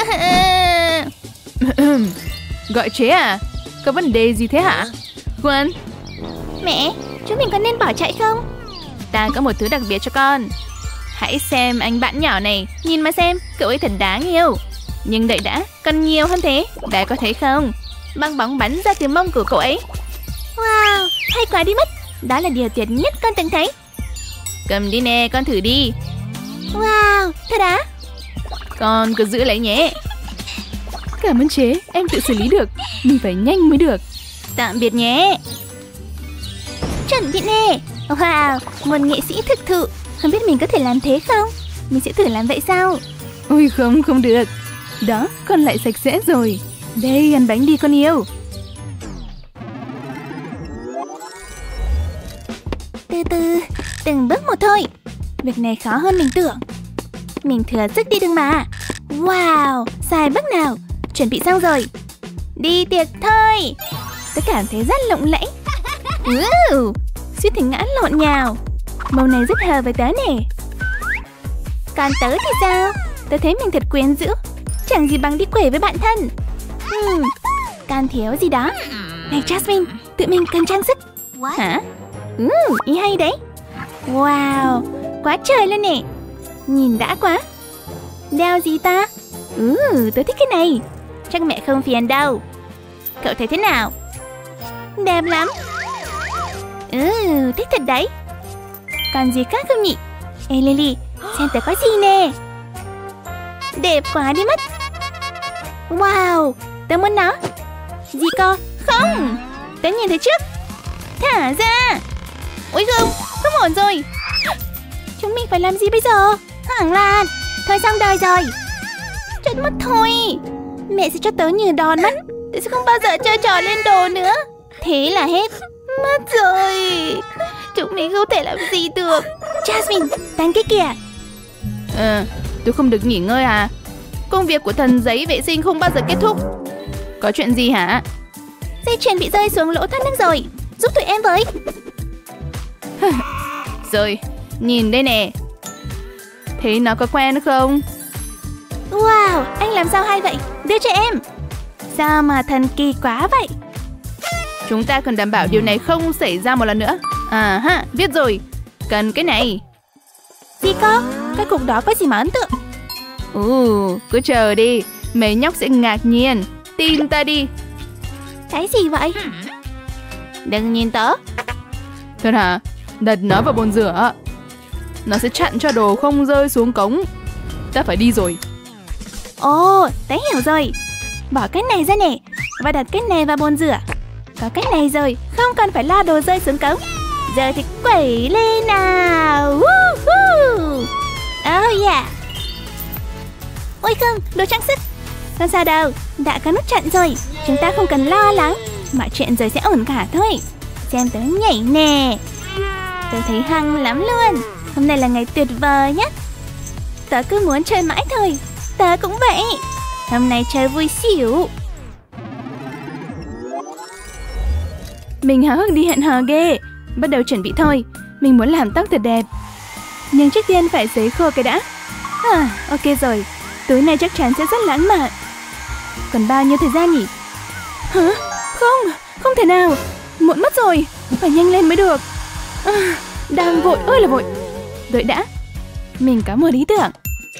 Gọi chế à? Có vấn đề gì thế hả? Khoan. Mẹ, chúng mình có nên bỏ chạy không? Ta có một thứ đặc biệt cho con. Hãy xem anh bạn nhỏ này. Nhìn mà xem, cậu ấy thật đáng yêu. Nhưng đợi đã, còn nhiều hơn thế. Đã có thấy không? Băng bóng bắn ra từ mông của cậu ấy. Wow, hay quá đi mất. Đó là điều tuyệt nhất con từng thấy. Cầm đi nè, con thử đi. Wow, thật á? Con cứ giữ lấy nhé. Cảm ơn chế, em tự xử lý được. Mình phải nhanh mới được. Tạm biệt nhé. Chuẩn bị nè. Wow, một nghệ sĩ thực thụ. Không biết mình có thể làm thế không? Mình sẽ thử làm vậy sao? Ôi không được. Đó, con lại sạch sẽ rồi. Đây, ăn bánh đi con yêu. Từ từ, từng bước một thôi. Việc này khó hơn mình tưởng. Mình thừa sức đi đừng mà. Wow, sai bước nào. Chuẩn bị xong rồi. Đi tiệc thôi. Tớ cảm thấy rất lộng lẫy. Suýt thì ngã lộn nhào. Màu này rất hợp với tớ nè. Còn tớ thì sao? Tớ thấy mình thật quyến rũ. Chẳng gì bằng đi quẩy với bạn thân. Còn thiếu gì đó. Này Jasmine, tụi mình cần trang sức. Hả? Ý hay đấy. Wow, quá trời luôn nè. Nhìn đã quá. Đeo gì ta? Tớ thích cái này. Chắc mẹ không phiền đâu. Cậu thấy thế nào? Đẹp lắm. Thích thật đấy. Còn gì khác không nhỉ? Ê Lily, xem tớ có gì nè. Đẹp quá đi mất. Wow, tớ muốn nó. Gì cơ? Không, tớ nhìn thấy trước. Thả ra. Ôi không ổn rồi. Chúng mình phải làm gì bây giờ? Hoảng loạn. Thôi xong đời rồi. Chết mất thôi. Mẹ sẽ cho tớ nhiều đòn mất. Tớ sẽ không bao giờ chơi trò lên đồ nữa. Thế là hết. Mất rồi. Chúng mình không thể làm gì được. Jasmine, đánh cái kìa. Tôi không được nghỉ ngơi à? Công việc của thần giấy vệ sinh không bao giờ kết thúc. Có chuyện gì hả? Dây chuyền bị rơi xuống lỗ thoát nước rồi. Giúp tụi em với. Rồi, nhìn đây nè. Thấy nó có quen không? Wow, anh làm sao hay vậy? Đưa cho em. Sao mà thần kỳ quá vậy? Chúng ta cần đảm bảo điều này không xảy ra một lần nữa. Biết rồi. Cần cái này. Gì cơ? Cái cục đó có gì mà ấn tượng? Cứ chờ đi. Mấy nhóc sẽ ngạc nhiên. Tin ta đi. Cái gì vậy? Đừng nhìn tớ. Thật hả? Đặt nó vào bồn rửa. Nó sẽ chặn cho đồ không rơi xuống cống. Ta phải đi rồi. Ồ, tớ hiểu rồi. Bỏ cái này ra nè. Và đặt cái này vào bồn rửa. Có cái này rồi, không cần phải lo đồ rơi xuống cống. Giờ thì quẩy lên nào. Oh yeah. Ôi không, đồ trang sức. Không sao đâu, đã có nút chặn rồi. Chúng ta không cần lo lắng. Mọi chuyện rồi sẽ ổn cả thôi. Xem tớ nhảy nè. Tớ thấy hăng lắm luôn. Hôm nay là ngày tuyệt vời nhất. Tớ cứ muốn chơi mãi thôi. Tớ cũng vậy. Hôm nay chơi vui xỉu. Mình háo hức đi hẹn hò ghê. Bắt đầu chuẩn bị thôi. Mình muốn làm tóc thật đẹp. Nhưng trước tiên phải sấy khô cái đã. Ok rồi. Tối nay chắc chắn sẽ rất lãng mạn. Còn bao nhiêu thời gian nhỉ? Hả? Không thể nào. Muộn mất rồi. Phải nhanh lên mới được. Đang vội ơi là vội. Đợi đã. Mình có một ý tưởng.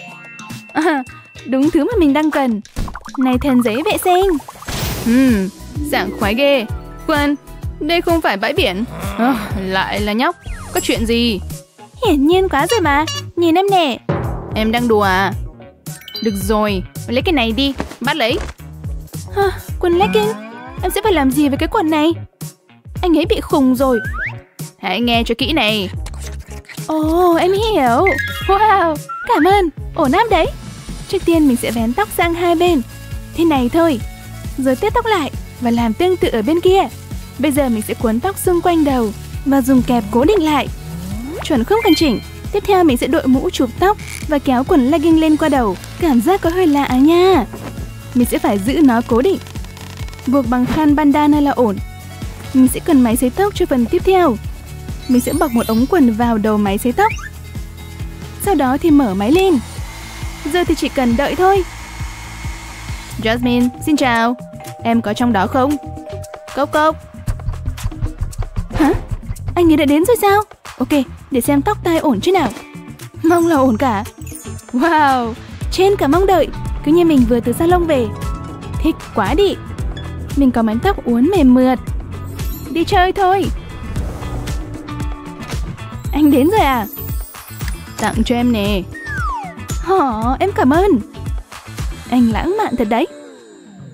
Đúng thứ mà mình đang cần. Này thần giấy vệ sinh. Sảng khoái ghê. Khoan, đây không phải bãi biển. Lại là nhóc. Có chuyện gì? Hiển nhiên quá rồi mà. Nhìn em nè. Em đang đùa à? Được rồi, lấy cái này đi. Bắt lấy. Quần legging. Em sẽ phải làm gì với cái quần này? Anh ấy bị khùng rồi. Hãy nghe cho kỹ này. Ồ, em hiểu. Wow, cảm ơn. Ổn áp đấy. Trước tiên mình sẽ vén tóc sang hai bên. Thế này thôi. Rồi tết tóc lại và làm tương tự ở bên kia. Bây giờ mình sẽ cuốn tóc xung quanh đầu và dùng kẹp cố định lại. Chuẩn không cần chỉnh. Tiếp theo mình sẽ đội mũ chụp tóc và kéo quần legging lên qua đầu. Cảm giác có hơi lạ nha. Mình sẽ phải giữ nó cố định. Buộc bằng khăn bandana là ổn. Mình sẽ cần máy sấy tóc cho phần tiếp theo. Mình sẽ bọc một ống quần vào đầu máy sấy tóc. Sau đó thì mở máy lên. Giờ thì chỉ cần đợi thôi. Jasmine, xin chào. Em có trong đó không? Cốc cốc. Hả? Anh ấy đã đến rồi sao? Ok, để xem tóc tai ổn chứ nào. Mong là ổn cả. Wow, trên cả mong đợi. Cứ như mình vừa từ salon về. Thích quá đi. Mình có mái tóc uốn mềm mượt. Đi chơi thôi. Anh đến rồi à? Tặng cho em nè. Em cảm ơn. Anh lãng mạn thật đấy.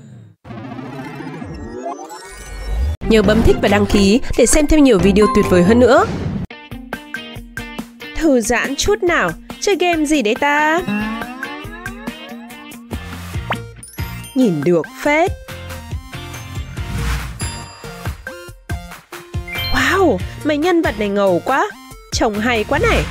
Nhớ bấm thích và đăng ký để xem thêm nhiều video tuyệt vời hơn nữa. Thư giãn chút nào, chơi game gì đấy ta? Nhìn được phết. Wow, mấy nhân vật này ngầu quá. Trông hay quá này.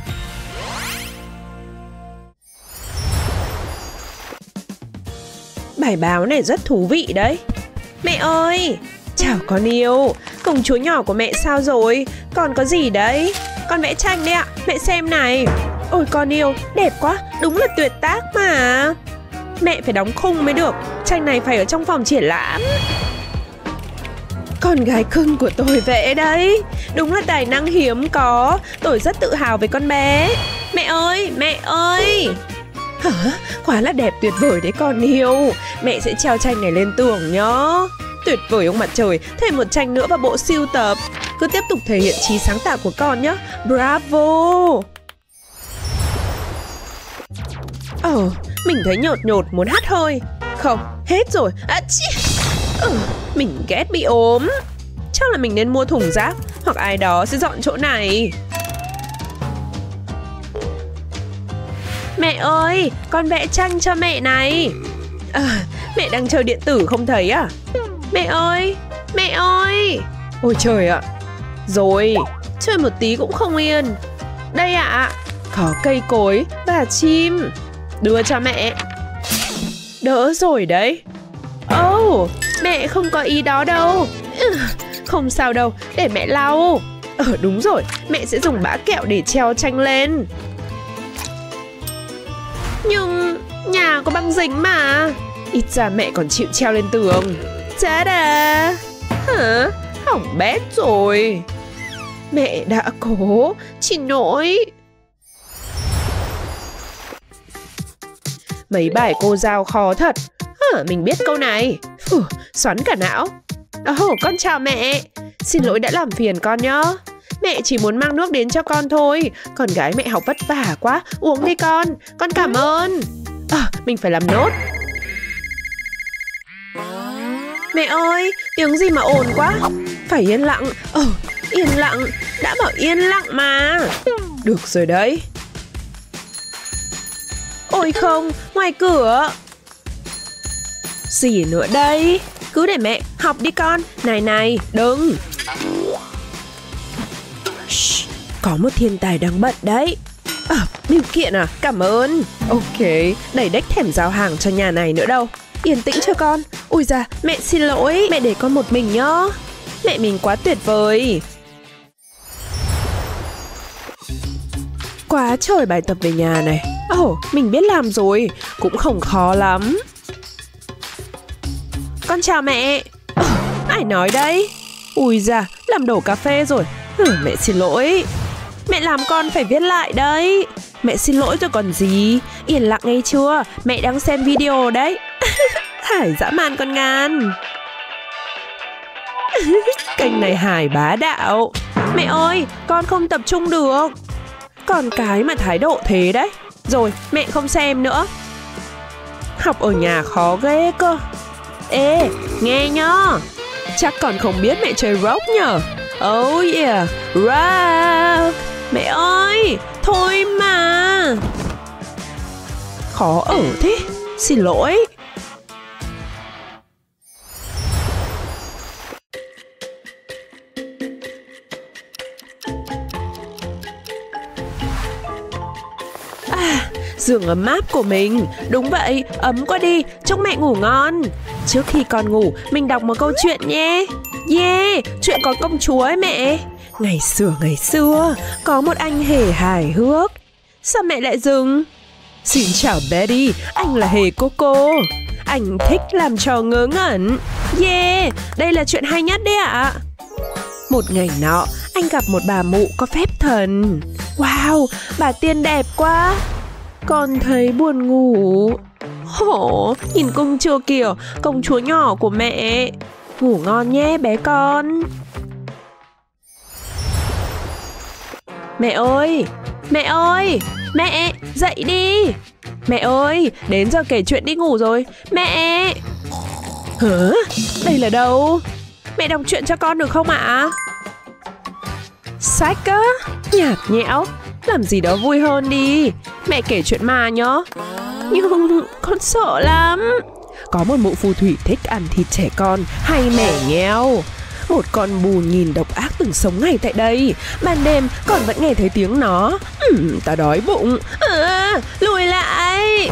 Bài báo này rất thú vị đấy. Mẹ ơi, chào con yêu. Công chúa nhỏ của mẹ sao rồi? Con có gì đấy? Con vẽ tranh đấy ạ, mẹ xem này. Ôi con yêu, đẹp quá, đúng là tuyệt tác mà. Mẹ phải đóng khung mới được, tranh này phải ở trong phòng triển lãm. Con gái cưng của tôi vẽ đấy, đúng là tài năng hiếm có. Tôi rất tự hào về con bé. Mẹ ơi, mẹ ơi. Hả? Quá là đẹp, tuyệt vời đấy con yêu. Mẹ sẽ treo tranh này lên tường nhá. Tuyệt vời ông mặt trời, thêm một tranh nữa vào bộ sưu tập. Cứ tiếp tục thể hiện trí sáng tạo của con nhé. Bravo. Mình thấy nhột nhột muốn hắt hơi. Không, hết rồi. Mình ghét bị ốm. Chắc là mình nên mua thùng rác, hoặc ai đó sẽ dọn chỗ này. Mẹ ơi, con vẽ tranh cho mẹ này. Mẹ đang chơi điện tử không thấy à? Mẹ ơi, mẹ ơi. Ôi trời ạ. Rồi, chơi một tí cũng không yên. Đây ạ. Có cây cối và chim. Đưa cho mẹ. Đỡ rồi đấy. Mẹ không có ý đó đâu. Không sao đâu, để mẹ lau. Đúng rồi, mẹ sẽ dùng bã kẹo để treo tranh lên. Nhưng nhà có băng dính mà. Ít ra mẹ còn chịu treo lên tường. Ta-da. Hả? Hỏng bét rồi. Mẹ đã cố, xin lỗi. Mấy bài cô giao khó thật. Mình biết câu này. Xoắn cả não. Con chào mẹ. Xin lỗi đã làm phiền con nhá. Mẹ chỉ muốn mang nước đến cho con thôi. Con gái mẹ học vất vả quá. Uống đi con. Con cảm ơn. Mình phải làm nốt. Mẹ ơi, tiếng gì mà ồn quá. Phải yên lặng. Yên lặng. Đã bảo yên lặng mà. Được rồi đấy. Ôi không, ngoài cửa. Gì nữa đây? Cứ để mẹ học đi con. Này này, đừng. Shh, có một thiên tài đang bận đấy. Bưu kiện à? Cảm ơn. Ok, đẩy đếch thèm giao hàng cho nhà này nữa đâu. Yên tĩnh cho con. Ui da, mẹ xin lỗi. Mẹ để con một mình nhá. Mẹ mình quá tuyệt vời. Quá trời bài tập về nhà này. Mình biết làm rồi. Cũng không khó lắm. Con chào mẹ. Ai nói đấy? Ui da, làm đổ cà phê rồi. Mẹ xin lỗi. Mẹ làm con phải viết lại đấy. Mẹ xin lỗi rồi còn gì. Yên lặng nghe chưa? Mẹ đang xem video đấy. Hải dã man con ngan. Kênh này hài bá đạo. Mẹ ơi, con không tập trung được. Con cái mà thái độ thế đấy. Rồi, mẹ không xem nữa. Học ở nhà khó ghê cơ. Ê, nghe nhá. Chắc còn không biết mẹ chơi rock nhở. Oh yeah, rock. Mẹ ơi, thôi mà. Khó ở thế. Xin lỗi. Giường ấm áp của mình. Đúng vậy, ấm quá đi. Chúc mẹ ngủ ngon. Trước khi con ngủ, mình đọc một câu chuyện nhé. Yeah, chuyện có công chúa ấy mẹ. Ngày xưa, có một anh hề hài hước. Sao mẹ lại dừng? Xin chào Betty, anh là hề Coco. Anh thích làm trò ngớ ngẩn. Yeah, đây là chuyện hay nhất đấy ạ. Một ngày nọ, anh gặp một bà mụ có phép thần. Wow, bà tiên đẹp quá. Con thấy buồn ngủ. Nhìn công chúa kìa, công chúa nhỏ của mẹ. Ngủ ngon nhé bé con. Mẹ ơi, mẹ ơi, mẹ, dậy đi. Mẹ ơi, đến giờ kể chuyện đi ngủ rồi. Mẹ. Hả? Đây là đâu? Mẹ đọc truyện cho con được không ạ? Sách á? Nhạt nhẽo. Làm gì đó vui hơn đi. Mẹ kể chuyện ma nhá. Nhưng con sợ lắm. Có một mụ phù thủy thích ăn thịt trẻ con hay mẻ nheo. Một con bù nhìn độc ác từng sống ngay tại đây. Ban đêm con vẫn nghe thấy tiếng nó. Ta đói bụng. Lùi lại.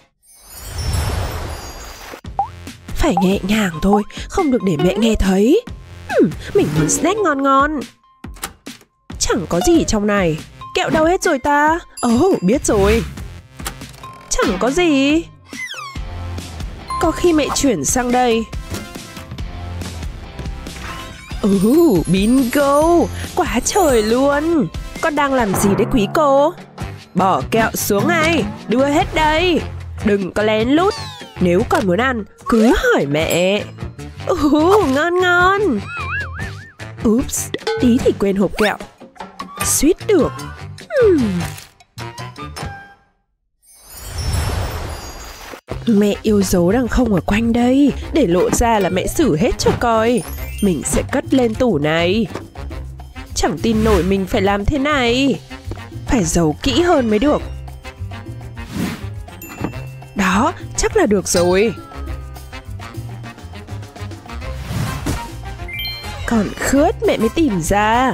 Phải nhẹ nhàng thôi, không được để mẹ nghe thấy. Mình muốn snack ngon ngon. Chẳng có gì trong này. Kẹo đâu hết rồi ta? Biết rồi. Chẳng có gì. Có khi mẹ chuyển sang đây. Bingo. Quá trời luôn. Con đang làm gì đấy quý cô? Bỏ kẹo xuống ngay. Đưa hết đây. Đừng có lén lút. Nếu con muốn ăn, cứ hỏi mẹ. Ngon ngon. Oops, tí thì quên hộp kẹo. Suýt được. Mẹ yêu dấu đang không ở quanh đây. Để lộ ra là mẹ xử hết cho coi. Mình sẽ cất lên tủ này. Chẳng tin nổi mình phải làm thế này. Phải giấu kỹ hơn mới được. Đó, chắc là được rồi. Còn khướt mẹ mới tìm ra.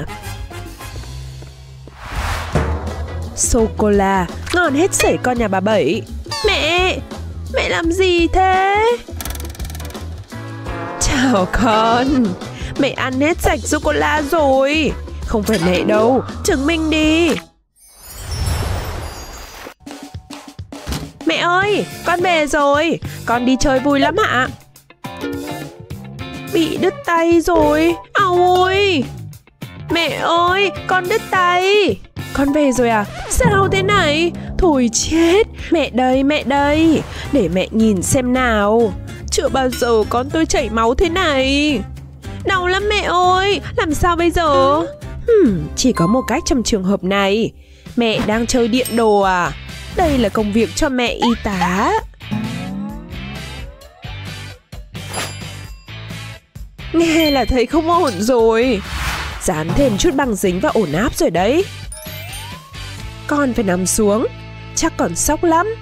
Sô-cô-la, ngon hết sảy con nhà bà Bảy. Mẹ làm gì thế? Chào con. Mẹ ăn hết sạch sô-cô-la rồi. Không phải mẹ đâu, chứng minh đi. Mẹ ơi, con về rồi. Con đi chơi vui lắm ạ. Bị đứt tay rồi. Ôi. Mẹ ơi, con đứt tay. Con về rồi à? Sao thế này? Thôi chết. Mẹ đây. Để mẹ nhìn xem nào. Chưa bao giờ con tôi chảy máu thế này. Đau lắm mẹ ơi. Làm sao bây giờ? Chỉ có một cách trong trường hợp này. Mẹ đang chơi điện đồ à? Đây là công việc cho mẹ y tá. Nghe là thấy không ổn rồi. Dán thêm chút băng dính và ổn áp rồi đấy. Con phải nằm xuống. Chắc còn sốc lắm.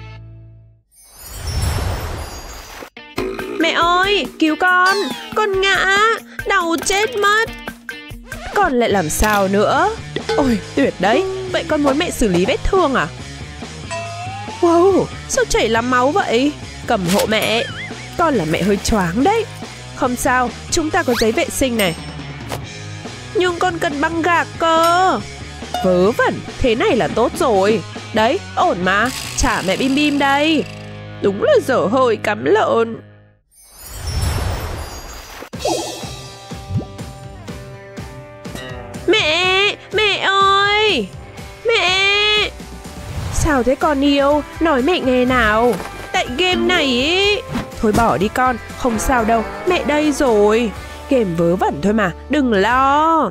Mẹ ơi, cứu con. Con ngã. Đau chết mất. Con lại làm sao nữa? Ôi, tuyệt đấy. Vậy con muốn mẹ xử lý vết thương à? Wow, sao chảy lắm máu vậy? Cầm hộ mẹ. Con là mẹ hơi choáng đấy. Không sao, chúng ta có giấy vệ sinh này. Nhưng con cần băng gạc cơ. Vớ vẩn, thế này là tốt rồi. Đấy, ổn mà. Trả mẹ Bim Bim đây. Đúng là dở hơi cắm lợn. Mẹ ơi. Mẹ. Sao thế con yêu? Nói mẹ nghe nào. Tại game này ý. Thôi bỏ đi con, không sao đâu. Mẹ đây rồi. Game vớ vẩn thôi mà, đừng lo.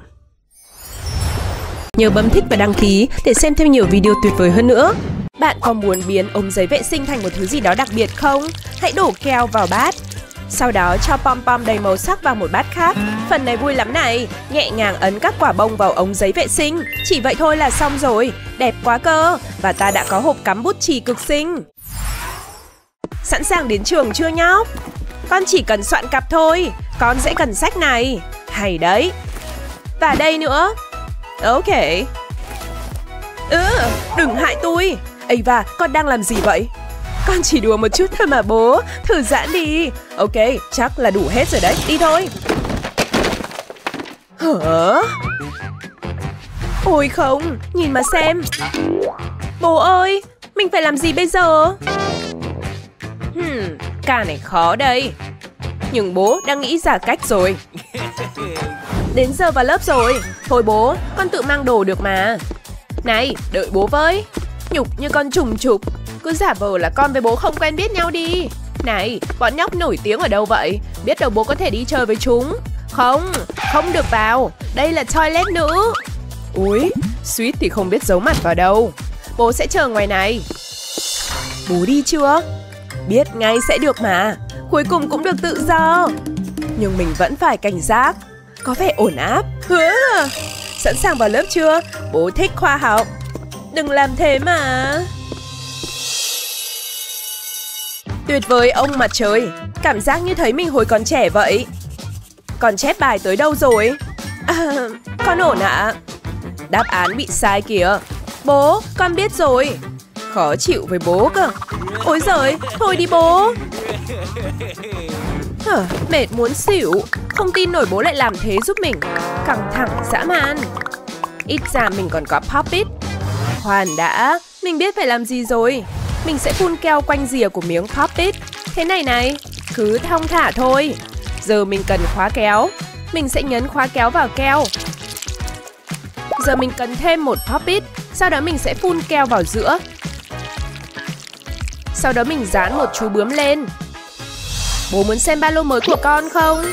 Nhớ bấm thích và đăng ký để xem thêm nhiều video tuyệt vời hơn nữa. Bạn có muốn biến ống giấy vệ sinh thành một thứ gì đó đặc biệt không? Hãy đổ keo vào bát. Sau đó cho pom pom đầy màu sắc vào một bát khác. Phần này vui lắm này. Nhẹ nhàng ấn các quả bông vào ống giấy vệ sinh. Chỉ vậy thôi là xong rồi. Đẹp quá cơ. Và ta đã có hộp cắm bút chì cực xinh. Sẵn sàng đến trường chưa nhóc? Con chỉ cần soạn cặp thôi. Con sẽ cần sách này. Hay đấy. Và đây nữa. Ok. Đừng hại tôi. Ây và con đang làm gì vậy? Con chỉ đùa một chút thôi mà bố. Thư giãn đi. Ok, chắc là đủ hết rồi đấy. Đi thôi. Hả? Ôi không, nhìn mà xem. Bố ơi, mình phải làm gì bây giờ? Ca này khó đây. Nhưng bố đang nghĩ ra cách rồi. Đến giờ vào lớp rồi. Thôi bố, con tự mang đồ được mà. Này, đợi bố với. Nhục như con trùng trục. Cứ giả vờ là con với bố không quen biết nhau đi. Này, bọn nhóc nổi tiếng ở đâu vậy? Biết đâu bố có thể đi chơi với chúng. Không, không được vào. Đây là toilet nữ. Úi, suýt thì không biết giấu mặt vào đâu. Bố sẽ chờ ngoài này. Bố đi chưa? Biết ngay sẽ được mà. Cuối cùng cũng được tự do. nhưng mình vẫn phải cảnh giác. Có vẻ ổn áp. Sẵn sàng vào lớp chưa? Bố thích khoa học. Đừng làm thế mà. Tuyệt vời ông mặt trời. Cảm giác như thấy mình hồi còn trẻ vậy. Con chép bài tới đâu rồi? Con ổn ạ. Đáp án bị sai kìa. Bố, con biết rồi. Khó chịu với bố cơ. Ôi giời, thôi đi bố. Mệt muốn xỉu. Không tin nổi bố lại làm thế giúp mình. Căng thẳng dã man. Ít ra mình còn có Pop-It. Khoan đã, mình biết phải làm gì rồi. Mình sẽ phun keo quanh rìa của miếng Pop-It. Thế này này, cứ thong thả thôi. Giờ mình cần khóa kéo. Mình sẽ nhấn khóa kéo vào keo. Giờ mình cần thêm một Pop-It. Sau đó mình sẽ phun keo vào giữa. Sau đó mình dán một chú bướm lên. Bố muốn xem ba lô mới của con không?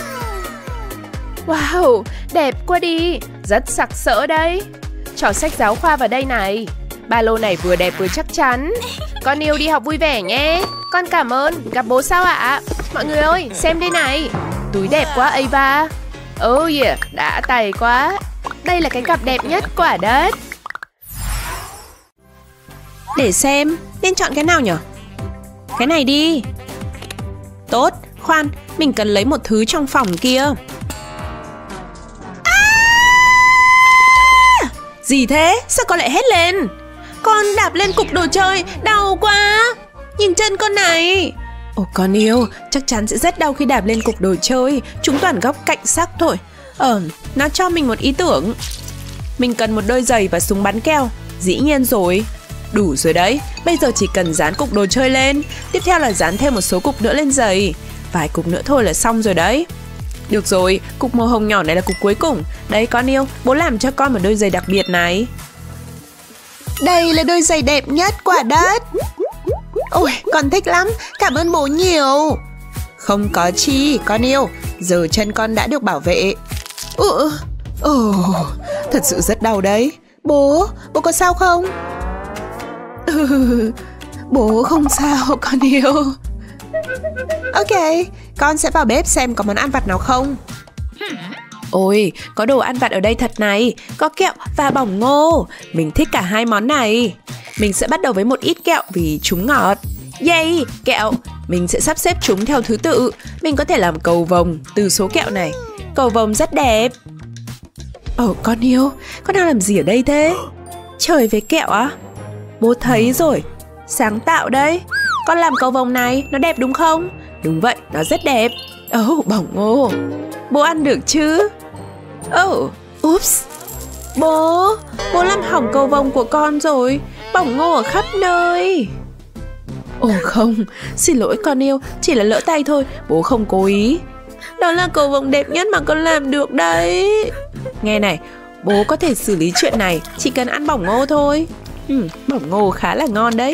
Wow, đẹp quá đi. Rất sặc sỡ đấy. Cho sách giáo khoa vào đây này. Ba lô này vừa đẹp vừa chắc chắn. Con yêu đi học vui vẻ nhé. Con cảm ơn. Gặp bố sao ạ? Mọi người ơi, xem đây này. Túi đẹp quá Ava. Oh yeah, đã tài quá. Đây là cái cặp đẹp nhất quả đất. Để xem, nên chọn cái nào nhỉ? Cái này đi. Tốt, khoan, mình cần lấy một thứ trong phòng kia. Gì thế? Sao con lại hét lên? Con đạp lên cục đồ chơi, đau quá. Nhìn chân con này. Ồ con yêu, chắc chắn sẽ rất đau khi đạp lên cục đồ chơi. Chúng toàn góc cạnh sắc thôi. Nó cho mình một ý tưởng. Mình cần một đôi giày và súng bắn keo. Dĩ nhiên rồi. Đủ rồi đấy. Bây giờ chỉ cần dán cục đồ chơi lên. Tiếp theo là dán thêm một số cục nữa lên giày. Vài cục nữa thôi là xong rồi đấy. Được rồi, cục màu hồng nhỏ này là cục cuối cùng. Đấy con yêu, bố làm cho con một đôi giày đặc biệt này. Đây là đôi giày đẹp nhất quả đất. Ôi, con thích lắm, cảm ơn bố nhiều. Không có chi, con yêu. Giờ chân con đã được bảo vệ. Thật sự rất đau đấy. Bố có sao không? Bố không sao con yêu. Ok, con sẽ vào bếp xem có món ăn vặt nào không. Ôi, có đồ ăn vặt ở đây thật này. Có kẹo và bỏng ngô. Mình thích cả hai món này. Mình sẽ bắt đầu với một ít kẹo vì chúng ngọt. Yay, kẹo. Mình sẽ sắp xếp chúng theo thứ tự. Mình có thể làm cầu vồng từ số kẹo này. Cầu vồng rất đẹp. Con yêu, con đang làm gì ở đây thế? Trời với kẹo á? Bố thấy rồi. Sáng tạo đấy. Con làm cầu vồng này, nó đẹp đúng không? Đúng vậy, nó rất đẹp. Bỏng ngô. Bố ăn được chứ? Oops. Bố làm hỏng cầu vồng của con rồi. Bỏng ngô ở khắp nơi. Không, xin lỗi con yêu. Chỉ là lỡ tay thôi, bố không cố ý. Đó là cầu vồng đẹp nhất mà con làm được đấy. Nghe này, bố có thể xử lý chuyện này. Chỉ cần ăn bỏng ngô thôi. Bỏng ngô khá là ngon đấy.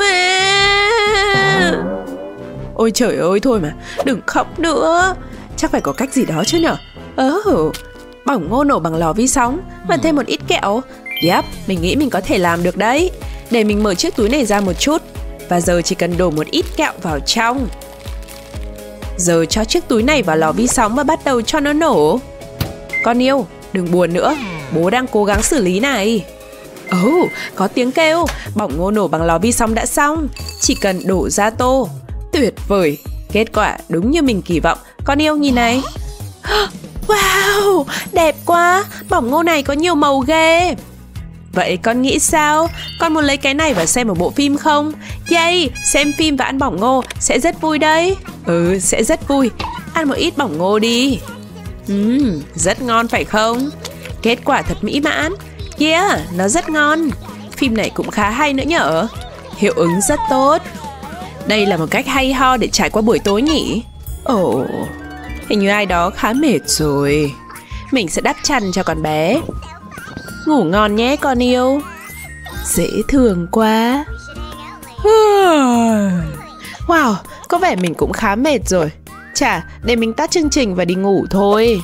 Ôi trời ơi, thôi mà, đừng khóc nữa. Chắc phải có cách gì đó chứ nhở. Bỏng ngô nổ bằng lò vi sóng và thêm một ít kẹo. Yep, mình nghĩ mình có thể làm được đấy. Để mình mở chiếc túi này ra một chút. Và giờ chỉ cần đổ một ít kẹo vào trong. Giờ cho chiếc túi này vào lò vi sóng và bắt đầu cho nó nổ. Con yêu, đừng buồn nữa. Bố đang cố gắng xử lý này. Có tiếng kêu. Bỏng ngô nổ bằng lò vi sóng đã xong. Chỉ cần đổ ra tô. Tuyệt vời. Kết quả đúng như mình kỳ vọng. Con yêu nhìn này. Wow, đẹp quá. Bỏng ngô này có nhiều màu ghê. Vậy con nghĩ sao? Con muốn lấy cái này và xem một bộ phim không? Yay, xem phim và ăn bỏng ngô sẽ rất vui đấy. Sẽ rất vui. Ăn một ít bỏng ngô đi. Rất ngon phải không? Kết quả thật mỹ mãn. Yeah, nó rất ngon. Phim này cũng khá hay nữa nhở. Hiệu ứng rất tốt. Đây là một cách hay ho để trải qua buổi tối nhỉ? Hình như ai đó khá mệt rồi. Mình sẽ đắp chăn cho con bé. Ngủ ngon nhé con yêu. Dễ thương quá. Wow, có vẻ mình cũng khá mệt rồi. Chà, để mình tắt chương trình và đi ngủ thôi.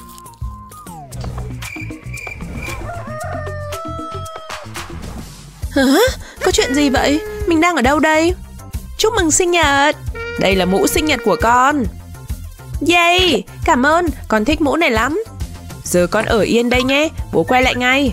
Hả? Có chuyện gì vậy? Mình đang ở đâu đây? Chúc mừng sinh nhật. Đây là mũ sinh nhật của con. Yay, cảm ơn, con thích mũ này lắm. Giờ con ở yên đây nhé, bố quay lại ngay.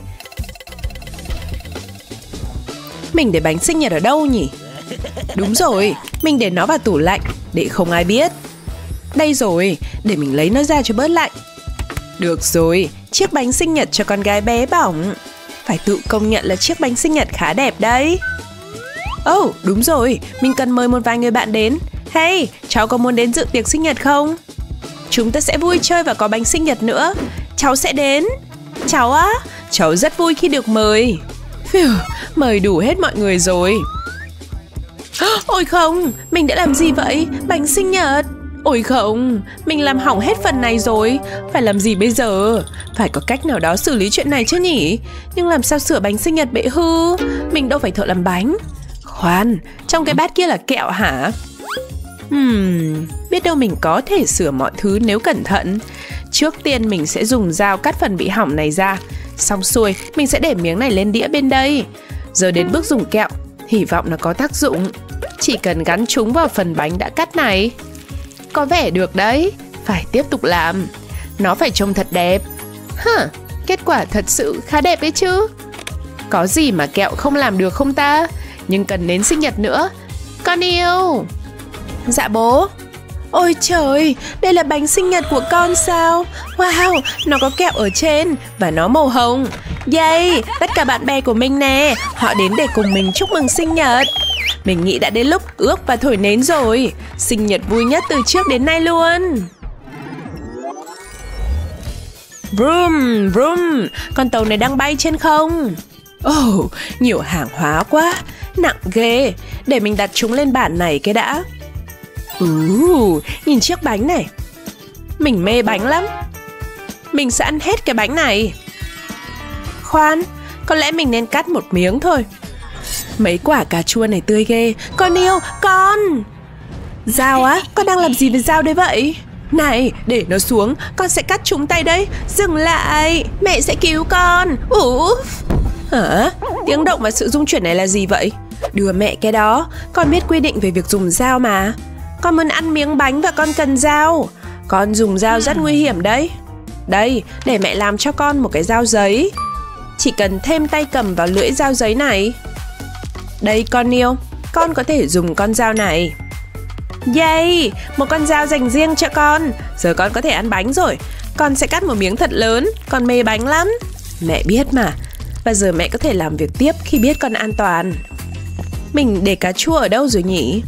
Mình để bánh sinh nhật ở đâu nhỉ? Đúng rồi, mình để nó vào tủ lạnh để không ai biết. Đây rồi, để mình lấy nó ra cho bớt lạnh. Được rồi, chiếc bánh sinh nhật cho con gái bé bỏng. Phải tự công nhận là chiếc bánh sinh nhật khá đẹp đấy. Oh, đúng rồi, mình cần mời một vài người bạn đến. Hey, cháu có muốn đến dự tiệc sinh nhật không? Chúng ta sẽ vui chơi và có bánh sinh nhật nữa. Cháu sẽ đến. Cháu á, cháu rất vui khi được mời. Phew, mời đủ hết mọi người rồi. Ôi không, mình đã làm gì vậy? Bánh sinh nhật. Ôi không, mình làm hỏng hết phần này rồi. Phải làm gì bây giờ? Phải có cách nào đó xử lý chuyện này chứ nhỉ? Nhưng làm sao sửa bánh sinh nhật bị hư? Mình đâu phải thợ làm bánh. Khoan, trong cái bát kia là kẹo hả? Biết đâu mình có thể sửa mọi thứ nếu cẩn thận. Trước tiên mình sẽ dùng dao cắt phần bị hỏng này ra. Xong xuôi, mình sẽ để miếng này lên đĩa bên đây. Giờ đến bước dùng kẹo. Hy vọng nó có tác dụng. Chỉ cần gắn chúng vào phần bánh đã cắt này. Có vẻ được đấy. Phải tiếp tục làm. Nó phải trông thật đẹp. Kết quả thật sự khá đẹp đấy chứ. Có gì mà kẹo không làm được không ta? Nhưng cần đến sinh nhật nữa. Con yêu. Dạ bố. Ôi trời, đây là bánh sinh nhật của con sao? Wow, nó có kẹo ở trên và nó màu hồng. Yay, tất cả bạn bè của mình nè. Họ đến để cùng mình chúc mừng sinh nhật. Mình nghĩ đã đến lúc ước và thổi nến rồi. Sinh nhật vui nhất từ trước đến nay luôn. Vroom, vroom, con tàu này đang bay trên không? Oh, nhiều hàng hóa quá. Nặng ghê. Để mình đặt chúng lên bàn này cái đã. Nhìn chiếc bánh này. Mình mê bánh lắm. Mình sẽ ăn hết cái bánh này. Khoan, có lẽ mình nên cắt một miếng thôi. Mấy quả cà chua này tươi ghê. Con yêu, con. Dao á, con đang làm gì với dao đấy vậy? Này, để nó xuống, con sẽ cắt chúng tay đấy. Dừng lại, mẹ sẽ cứu con. Hả? Tiếng động và sự rung chuyển này là gì vậy? Đưa mẹ cái đó. Con biết quy định về việc dùng dao mà. Con muốn ăn miếng bánh và con cần dao. Con dùng dao rất nguy hiểm đấy. Đây, để mẹ làm cho con một cái dao giấy. Chỉ cần thêm tay cầm vào lưỡi dao giấy này. Đây con yêu, con có thể dùng con dao này. Yay, một con dao dành riêng cho con. Giờ con có thể ăn bánh rồi. Con sẽ cắt một miếng thật lớn. Con mê bánh lắm. Mẹ biết mà. Và giờ mẹ có thể làm việc tiếp khi biết con an toàn. Mình để cà chua ở đâu rồi nhỉ?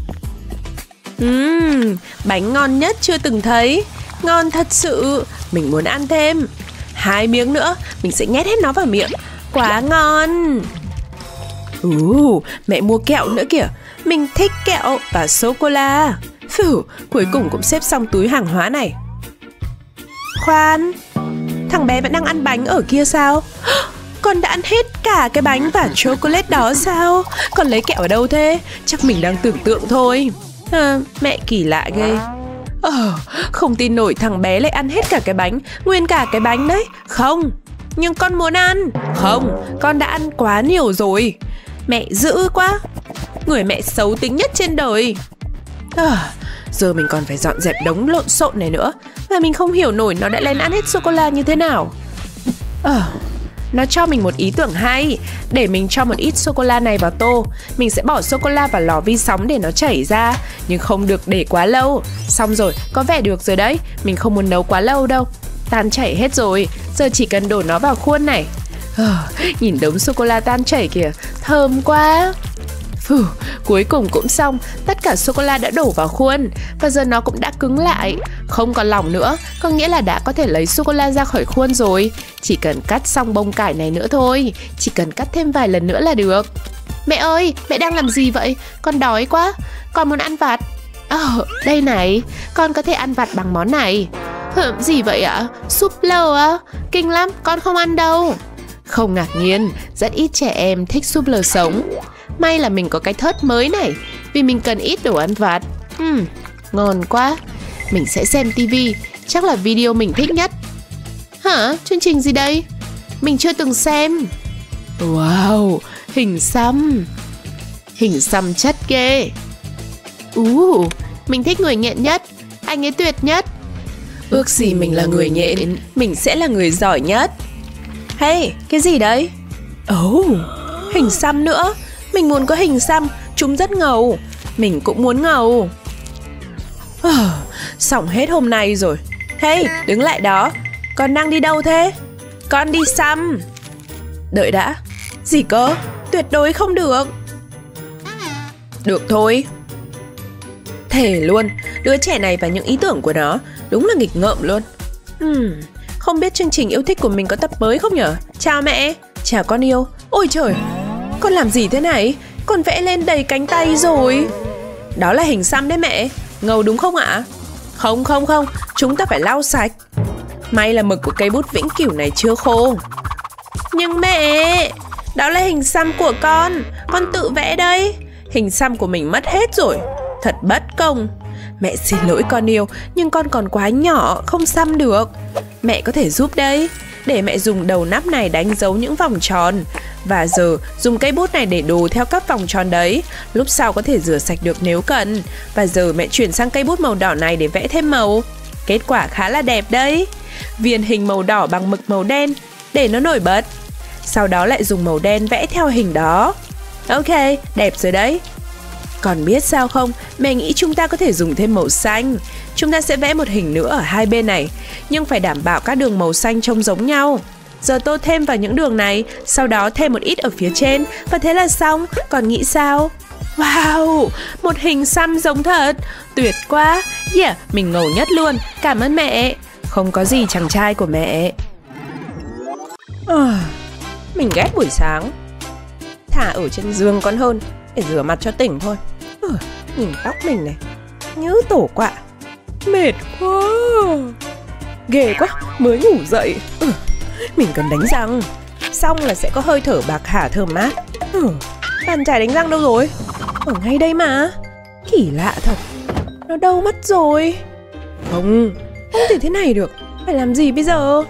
Bánh ngon nhất chưa từng thấy. Ngon thật sự. Mình muốn ăn thêm. 2 miếng nữa. Mình sẽ nhét hết nó vào miệng. Quá ngon. Mẹ mua kẹo nữa kìa. Mình thích kẹo và sô-cô-la. Cuối cùng cũng xếp xong túi hàng hóa này. Khoan, thằng bé vẫn đang ăn bánh ở kia sao? Con đã ăn hết cả cái bánh và chocolate đó sao? Con lấy kẹo ở đâu thế? Chắc mình đang tưởng tượng thôi. Mẹ kỳ lạ ghê. Không tin nổi thằng bé lại ăn hết cả cái bánh. Nguyên cả cái bánh đấy. Không, nhưng con muốn ăn. Không, con đã ăn quá nhiều rồi. Mẹ dữ quá. Người mẹ xấu tính nhất trên đời. Giờ mình còn phải dọn dẹp đống lộn xộn này nữa. Và mình không hiểu nổi nó đã lên ăn hết sô-cô-la như thế nào. Nó cho mình một ý tưởng hay. Để mình cho một ít sô-cô-la này vào tô. Mình sẽ bỏ sô-cô-la vào lò vi sóng để nó chảy ra. Nhưng không được để quá lâu. Xong rồi, có vẻ được rồi đấy. Mình không muốn nấu quá lâu đâu. Tan chảy hết rồi. Giờ chỉ cần đổ nó vào khuôn này. Nhìn đống sô-cô-la tan chảy kìa. Thơm quá. Cuối cùng cũng xong. Tất cả sô-cô-la đã đổ vào khuôn. Và giờ nó cũng đã cứng lại. Không còn lỏng nữa. Có nghĩa là đã có thể lấy sô-cô-la ra khỏi khuôn rồi. Chỉ cần cắt xong bông cải này nữa thôi. Chỉ cần cắt thêm vài lần nữa là được. Mẹ ơi, mẹ đang làm gì vậy? Con đói quá. Con muốn ăn vặt. Đây này. Con có thể ăn vặt bằng món này. Gì vậy ạ? Súp lơ á? Kinh lắm, con không ăn đâu. Không ngạc nhiên, rất ít trẻ em thích súp lơ sống. May là mình có cái thớt mới này. Vì mình cần ít đồ ăn vặt. Ngon quá. Mình sẽ xem tivi. Chắc là video mình thích nhất. Hả? Chương trình gì đây? Mình chưa từng xem. Wow, hình xăm. Hình xăm chất ghê. Mình thích người nghiện nhất. Anh ấy tuyệt nhất. Ước gì mình là người nhện, mình sẽ là người giỏi nhất. Hey, cái gì đấy? Hình xăm nữa. Mình muốn có hình xăm, chúng rất ngầu. Mình cũng muốn ngầu. Xong hết hôm nay rồi. Hey, đứng lại đó. Con đang đi đâu thế? Con đi xăm. Đợi đã. Gì cơ? Tuyệt đối không được. Được thôi. Thề luôn, đứa trẻ này và những ý tưởng của nó đúng là nghịch ngợm luôn. Không biết chương trình yêu thích của mình có tập mới không nhở? Chào mẹ. Chào con yêu. Ôi trời, con làm gì thế này? Con vẽ lên đầy cánh tay rồi. Đó là hình xăm đấy mẹ. Ngầu đúng không ạ? Không, chúng ta phải lau sạch. May là mực của cây bút vĩnh cửu này chưa khô. Nhưng mẹ, đó là hình xăm của con tự vẽ đây. Hình xăm của mình mất hết rồi. Thật bất công. Mẹ xin lỗi con yêu, nhưng con còn quá nhỏ, không xăm được. Mẹ có thể giúp đây. Để mẹ dùng đầu nắp này đánh dấu những vòng tròn. Và giờ dùng cây bút này để đồ theo các vòng tròn đấy. Lúc sau có thể rửa sạch được nếu cần. Và giờ mẹ chuyển sang cây bút màu đỏ này để vẽ thêm màu. Kết quả khá là đẹp đấy. Viền hình màu đỏ bằng mực màu đen để nó nổi bật. Sau đó lại dùng màu đen vẽ theo hình đó. Ok, đẹp rồi đấy. Còn biết sao không, mẹ nghĩ chúng ta có thể dùng thêm màu xanh. Chúng ta sẽ vẽ một hình nữa ở hai bên này, nhưng phải đảm bảo các đường màu xanh trông giống nhau. Giờ tô thêm vào những đường này, sau đó thêm một ít ở phía trên, và thế là xong. Còn nghĩ sao? Wow, một hình xăm giống thật. Tuyệt quá. Yeah, mình ngầu nhất luôn. Cảm ơn mẹ. Không có gì chàng trai của mẹ. Mình ghét buổi sáng. Thả ở trên giường còn hơn, để rửa mặt cho tỉnh thôi. Nhìn tóc mình này, như tổ quạ. Mệt quá. Ghê quá, mới ngủ dậy. Mình cần đánh răng. Xong là sẽ có hơi thở bạc hà thơm mát. Bàn chải đánh răng đâu rồi? Ở ngay đây mà. Kỳ lạ thật. Nó đâu mất rồi? Không thể thế này được. Phải làm gì bây giờ?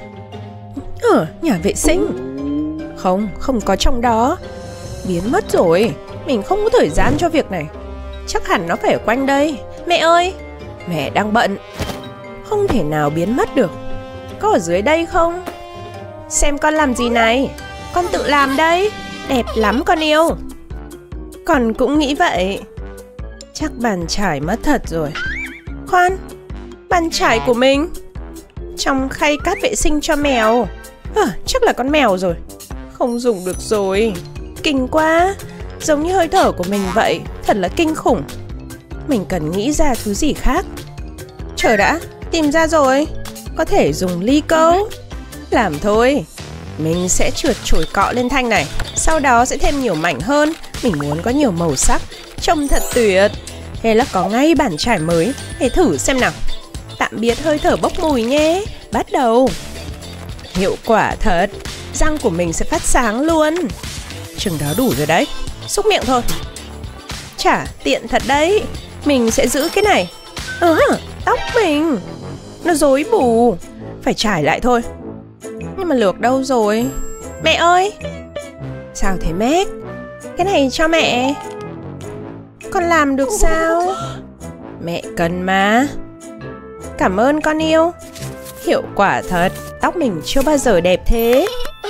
Nhà vệ sinh. Không có trong đó. Biến mất rồi. Mình không có thời gian cho việc này. Chắc hẳn nó phải ở quanh đây. Mẹ ơi, mẹ đang bận. Không thể nào biến mất được. Có ở dưới đây không? Xem con làm gì này. Con tự làm đây. Đẹp lắm con yêu. Con cũng nghĩ vậy. Chắc bàn chải mất thật rồi. Khoan, bàn chải của mình trong khay cát vệ sinh cho mèo. Chắc là con mèo rồi. Không dùng được rồi. Kinh quá. Giống như hơi thở của mình vậy. Thật là kinh khủng. Mình cần nghĩ ra thứ gì khác. Chờ đã, tìm ra rồi. Có thể dùng ly câu. Làm thôi. Mình sẽ trượt chổi cọ lên thanh này. Sau đó sẽ thêm nhiều mảnh hơn. Mình muốn có nhiều màu sắc. Trông thật tuyệt. Thế là có ngay bàn chải mới. Hãy thử xem nào. Tạm biệt hơi thở bốc mùi nhé. Bắt đầu. Hiệu quả thật. Răng của mình sẽ phát sáng luôn. Chừng đó đủ rồi đấy. Xúc miệng thôi. Chả tiện thật đấy. Mình sẽ giữ cái này. Tóc mình nó rối bù. Phải trải lại thôi. Nhưng mà lược đâu rồi? Mẹ ơi. Sao thế Mac? Cái này cho mẹ. Con làm được sao? Mẹ cần mà. Cảm ơn con yêu. Hiệu quả thật. Tóc mình chưa bao giờ đẹp thế.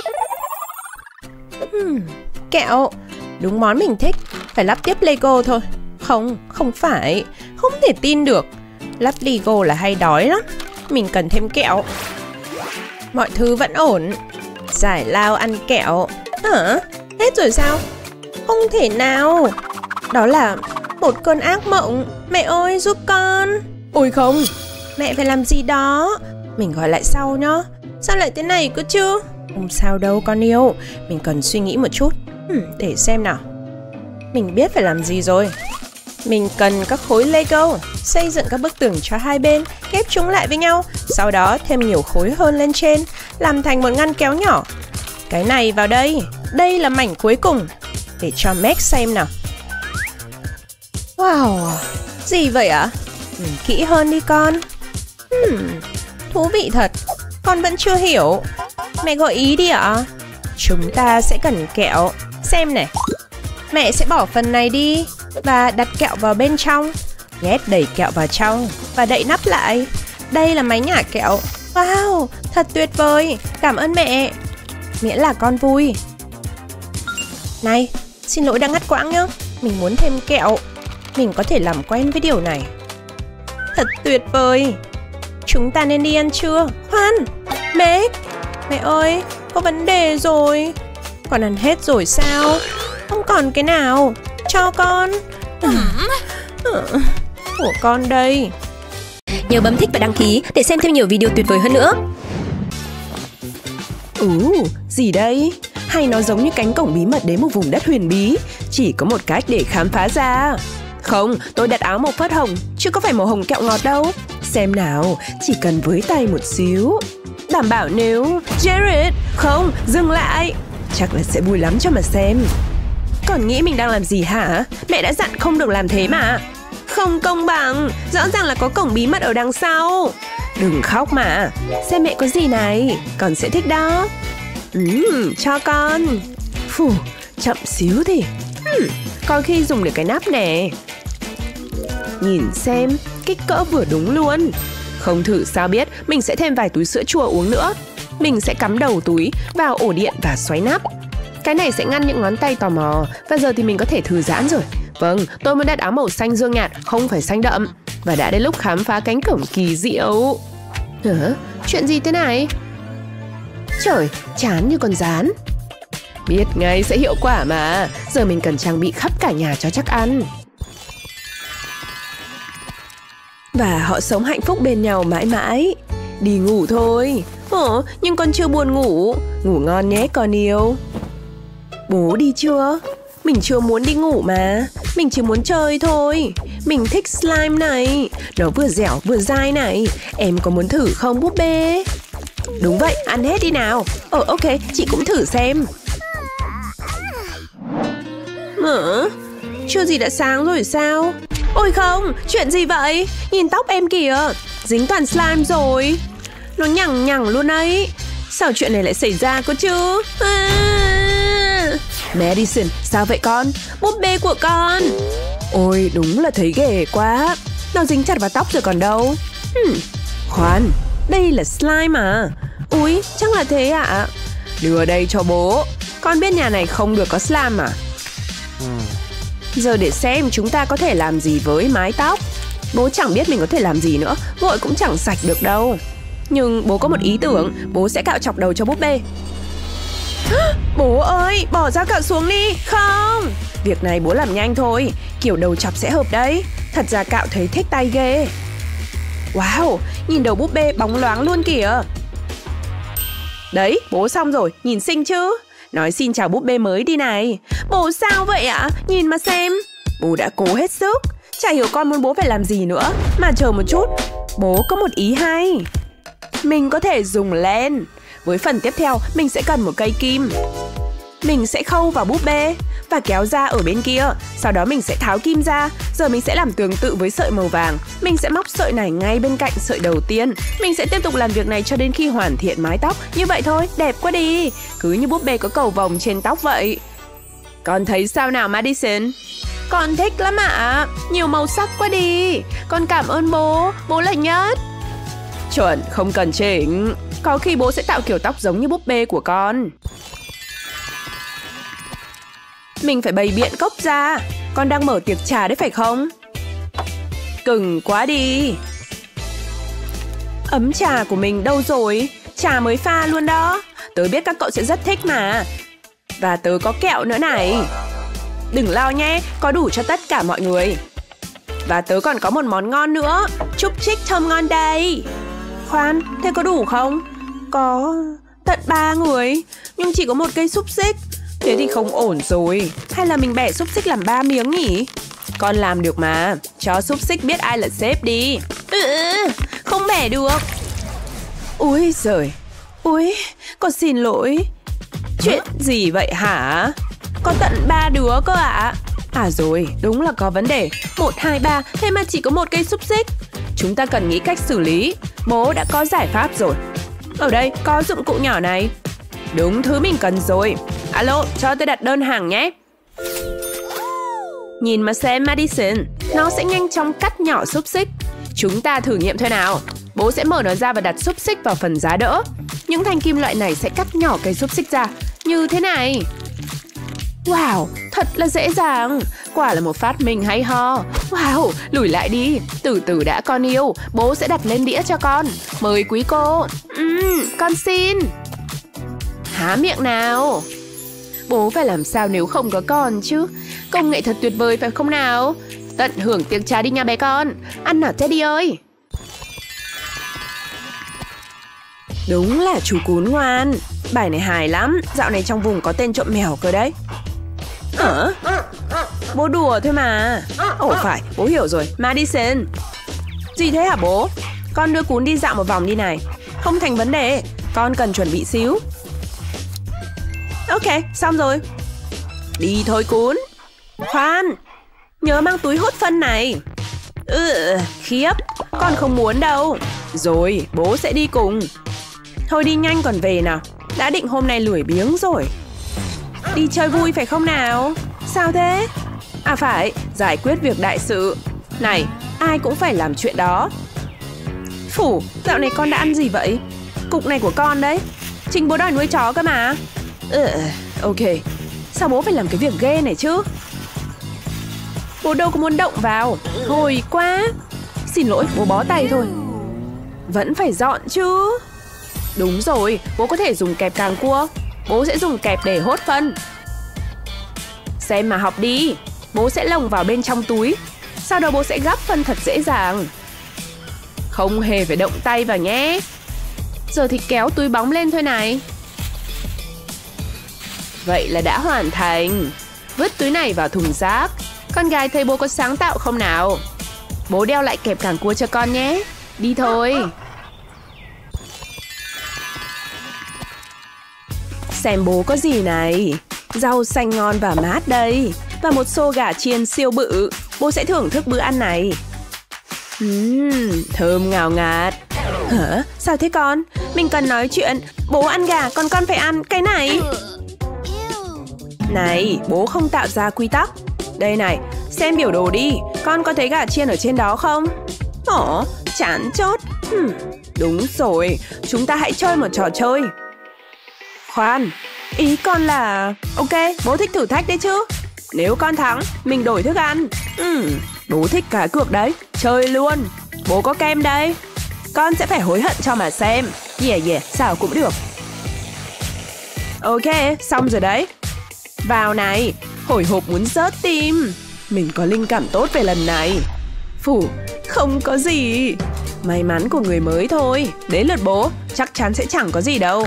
Kẹo. Đúng món mình thích. Phải lắp tiếp Lego thôi. Không phải. Không thể tin được. Lắp Lego là hay đói lắm. Mình cần thêm kẹo. Mọi thứ vẫn ổn. Giải lao ăn kẹo. Hết rồi sao? Không thể nào. Đó là một cơn ác mộng. Mẹ ơi giúp con. Ôi không. Mẹ phải làm gì đó. Mình gọi lại sau nhá. Sao lại thế này cơ chứ? Không sao đâu con yêu. Mình cần suy nghĩ một chút. Để xem nào. Mình biết phải làm gì rồi. Mình cần các khối Lego. Xây dựng các bức tường cho hai bên. Ghép chúng lại với nhau. Sau đó thêm nhiều khối hơn lên trên. Làm thành một ngăn kéo nhỏ. Cái này vào đây. Đây là mảnh cuối cùng. Để cho Max xem nào. Wow. Gì vậy ạ? Nhìn kỹ hơn đi con. Thú vị thật. Con vẫn chưa hiểu. Mẹ gợi ý đi ạ. Chúng ta sẽ cần kẹo. Xem này. Mẹ sẽ bỏ phần này đi và đặt kẹo vào bên trong. Nhét đầy kẹo vào trong và đậy nắp lại. Đây là máy nhả kẹo. Wow, thật tuyệt vời. Cảm ơn mẹ. Miễn là con vui. Này, xin lỗi đang ngắt quãng nhá. Mình muốn thêm kẹo. Mình có thể làm quen với điều này. Thật tuyệt vời. Chúng ta nên đi ăn trưa. Khoan, Meg. Mẹ ơi, có vấn đề rồi. Con ăn hết rồi sao? Không còn cái nào. Cho con. Của con đây. Nhớ bấm thích và đăng ký để xem thêm nhiều video tuyệt vời hơn nữa. Gì đây? Hay nó giống như cánh cổng bí mật đến một vùng đất huyền bí. Chỉ có một cách để khám phá ra. Không, tôi đặt áo màu phớt hồng, chứ có phải màu hồng kẹo ngọt đâu. Xem nào, chỉ cần với tay một xíu. Đảm bảo nếu... Jared, không, dừng lại. Chắc là sẽ vui lắm cho mà xem. Còn nghĩ mình đang làm gì hả? Mẹ đã dặn không được làm thế mà. Không công bằng, rõ ràng là có cổng bí mật ở đằng sau. Đừng khóc mà. Xem mẹ có gì này, con sẽ thích đó. Cho con. Phù, chậm xíu thì. Có khi dùng được cái nắp nè. Nhìn xem, kích cỡ vừa đúng luôn. Không thử sao biết, mình sẽ thêm vài túi sữa chua uống nữa. Mình sẽ cắm đầu túi vào ổ điện và xoáy nắp. Cái này sẽ ngăn những ngón tay tò mò. Và giờ thì mình có thể thư giãn rồi. Vâng, tôi muốn đặt áo màu xanh dương nhạt, không phải xanh đậm. Và đã đến lúc khám phá cánh cổng kỳ diệu. Hả? Chuyện gì thế này? Trời, chán như con gián. Biết ngay sẽ hiệu quả mà. Giờ mình cần trang bị khắp cả nhà cho chắc ăn. Và họ sống hạnh phúc bên nhau mãi mãi. Đi ngủ thôi. Nhưng con chưa buồn ngủ. Ngủ ngon nhé con yêu. Bố đi chưa? Mình chưa muốn đi ngủ mà. Mình chỉ muốn chơi thôi. Mình thích slime này. Nó vừa dẻo vừa dai này. Em có muốn thử không búp bê? Đúng vậy, ăn hết đi nào. Ok, chị cũng thử xem. Chưa gì đã sáng rồi sao? Ôi không, chuyện gì vậy? Nhìn tóc em kìa. Dính toàn slime rồi. Nó nhằng nhằng luôn ấy. Sao chuyện này lại xảy ra cơ chứ? Madison, sao vậy con? Búp bê của con. Ôi, đúng là thấy ghê quá. Nó dính chặt vào tóc rồi còn đâu. Khoan, đây là slime à? Úi, chắc là thế ạ. Đưa đây cho bố. Con biết nhà này không được có slime à? Giờ để xem chúng ta có thể làm gì với mái tóc. Bố chẳng biết mình có thể làm gì nữa. Gội cũng chẳng sạch được đâu. Nhưng bố có một ý tưởng. Bố sẽ cạo chọc đầu cho búp bê. Bố ơi, bỏ ra cạo xuống đi. Không, việc này bố làm nhanh thôi. Kiểu đầu chọc sẽ hợp đấy. Thật ra cạo thấy thích tay ghê. Wow, nhìn đầu búp bê bóng loáng luôn kìa. Đấy, bố xong rồi, nhìn xinh chứ. Nói xin chào búp bê mới đi này. Bố sao vậy ạ? Nhìn mà xem. Bố đã cố hết sức. Chả hiểu con muốn bố phải làm gì nữa. Mà chờ một chút, bố có một ý hay. Mình có thể dùng len. Với phần tiếp theo, mình sẽ cần một cây kim. Mình sẽ khâu vào búp bê và kéo ra ở bên kia. Sau đó mình sẽ tháo kim ra. Giờ mình sẽ làm tương tự với sợi màu vàng. Mình sẽ móc sợi này ngay bên cạnh sợi đầu tiên. Mình sẽ tiếp tục làm việc này cho đến khi hoàn thiện mái tóc. Như vậy thôi, đẹp quá đi. Cứ như búp bê có cầu vồng trên tóc vậy. Con thấy sao nào Madison? Con thích lắm ạ. Nhiều màu sắc quá đi. Con cảm ơn bố. Bố là nhất. Chuẩn, không cần chỉnh. Có khi bố sẽ tạo kiểu tóc giống như búp bê của con. Mình phải bày biện cốc ra. Con đang mở tiệc trà đấy phải không? Cứng quá đi. Ấm trà của mình đâu rồi? Trà mới pha luôn đó. Tớ biết các cậu sẽ rất thích mà. Và tớ có kẹo nữa này. Đừng lo nhé, có đủ cho tất cả mọi người. Và tớ còn có một món ngon nữa. Chúc chích thơm ngon đây. Khoan, thế có đủ không? Có tận 3 người. Nhưng chỉ có một cây xúc xích. Thế thì không ổn rồi. Hay là mình bẻ xúc xích làm 3 miếng nhỉ? Con làm được mà. Cho xúc xích biết ai là sếp đi. Không bẻ được. Úi giời. Úi, con xin lỗi. Chuyện gì vậy hả? Có tận 3 đứa cơ ạ. À rồi, đúng là có vấn đề. 1, 2, 3, thế mà chỉ có một cây xúc xích. Chúng ta cần nghĩ cách xử lý. Bố đã có giải pháp rồi. Ở đây có dụng cụ nhỏ này. Đúng thứ mình cần rồi. Alo, cho tôi đặt đơn hàng nhé. Nhìn mà xem Madison. Nó sẽ nhanh chóng cắt nhỏ xúc xích. Chúng ta thử nghiệm thôi nào. bố sẽ mở nó ra và đặt xúc xích vào phần giá đỡ. Những thanh kim loại này sẽ cắt nhỏ cây xúc xích ra, như thế này. Wow, thật là dễ dàng. Quả là một phát minh hay ho. Wow, lùi lại đi. Từ từ đã con yêu. Bố sẽ đặt lên đĩa cho con. Mời quý cô. Con xin. Há miệng nào. Bố phải làm sao nếu không có con chứ. Công nghệ thật tuyệt vời phải không nào. Tận hưởng tiếng trà đi nha bé con. Ăn nào Teddy ơi. Đúng là chú cún ngoan. Bài này hài lắm. Dạo này trong vùng có tên trộm mèo cơ đấy. Hả? Bố đùa thôi mà. Ồ phải, bố hiểu rồi. Madison. Gì thế hả bố? Con đưa cún đi dạo một vòng đi này. Không thành vấn đề. Con cần chuẩn bị xíu. Ok, xong rồi. Đi thôi cún. Khoan, nhớ mang túi hút phân này. Khiếp, con không muốn đâu. Rồi, bố sẽ đi cùng. Thôi đi nhanh còn về nào. Đã định hôm nay lười biếng rồi. Đi chơi vui phải không nào? Sao thế? À phải, giải quyết việc đại sự. Này, ai cũng phải làm chuyện đó. Phủ, dạo này con đã ăn gì vậy? Cục này của con đấy. Chính bố đòi nuôi chó cơ mà. Ok, sao bố phải làm cái việc ghê này chứ? Bố đâu có muốn động vào. Hồi quá. Xin lỗi, bố bó tay thôi. Vẫn phải dọn chứ. Đúng rồi, bố có thể dùng kẹp càng cua. Bố sẽ dùng kẹp để hốt phân. Xem mà học đi. Bố sẽ lồng vào bên trong túi. Sau đó bố sẽ gắp phân thật dễ dàng. Không hề phải động tay vào nhé. Giờ thì kéo túi bóng lên thôi này. Vậy là đã hoàn thành. Vứt túi này vào thùng rác. Con gái thấy bố có sáng tạo không nào? Bố đeo lại kẹp càng cua cho con nhé. Đi thôi. Xem bố có gì này. Rau xanh ngon và mát đây. Và một xô gà chiên siêu bự. Bố sẽ thưởng thức bữa ăn này. Thơm ngào ngạt. Hả? Sao thế con? Mình cần nói chuyện. Bố ăn gà còn con phải ăn cái này. Này, bố không tạo ra quy tắc. Đây này, xem biểu đồ đi. Con có thấy gà chiên ở trên đó không? Ồ, chán chốt. Đúng rồi, chúng ta hãy chơi một trò chơi. Khoan, ý con là... Ok, bố thích thử thách đấy chứ. Nếu con thắng, mình đổi thức ăn. Bố thích cá cược đấy. Chơi luôn. Bố có kem đây. Con sẽ phải hối hận cho mà xem. Yeah, sao cũng được. Ok, xong rồi đấy. Vào này, hồi hộp muốn rớt tim. Mình có linh cảm tốt về lần này. Phủ, không có gì. May mắn của người mới thôi. Đến lượt bố, chắc chắn sẽ chẳng có gì đâu.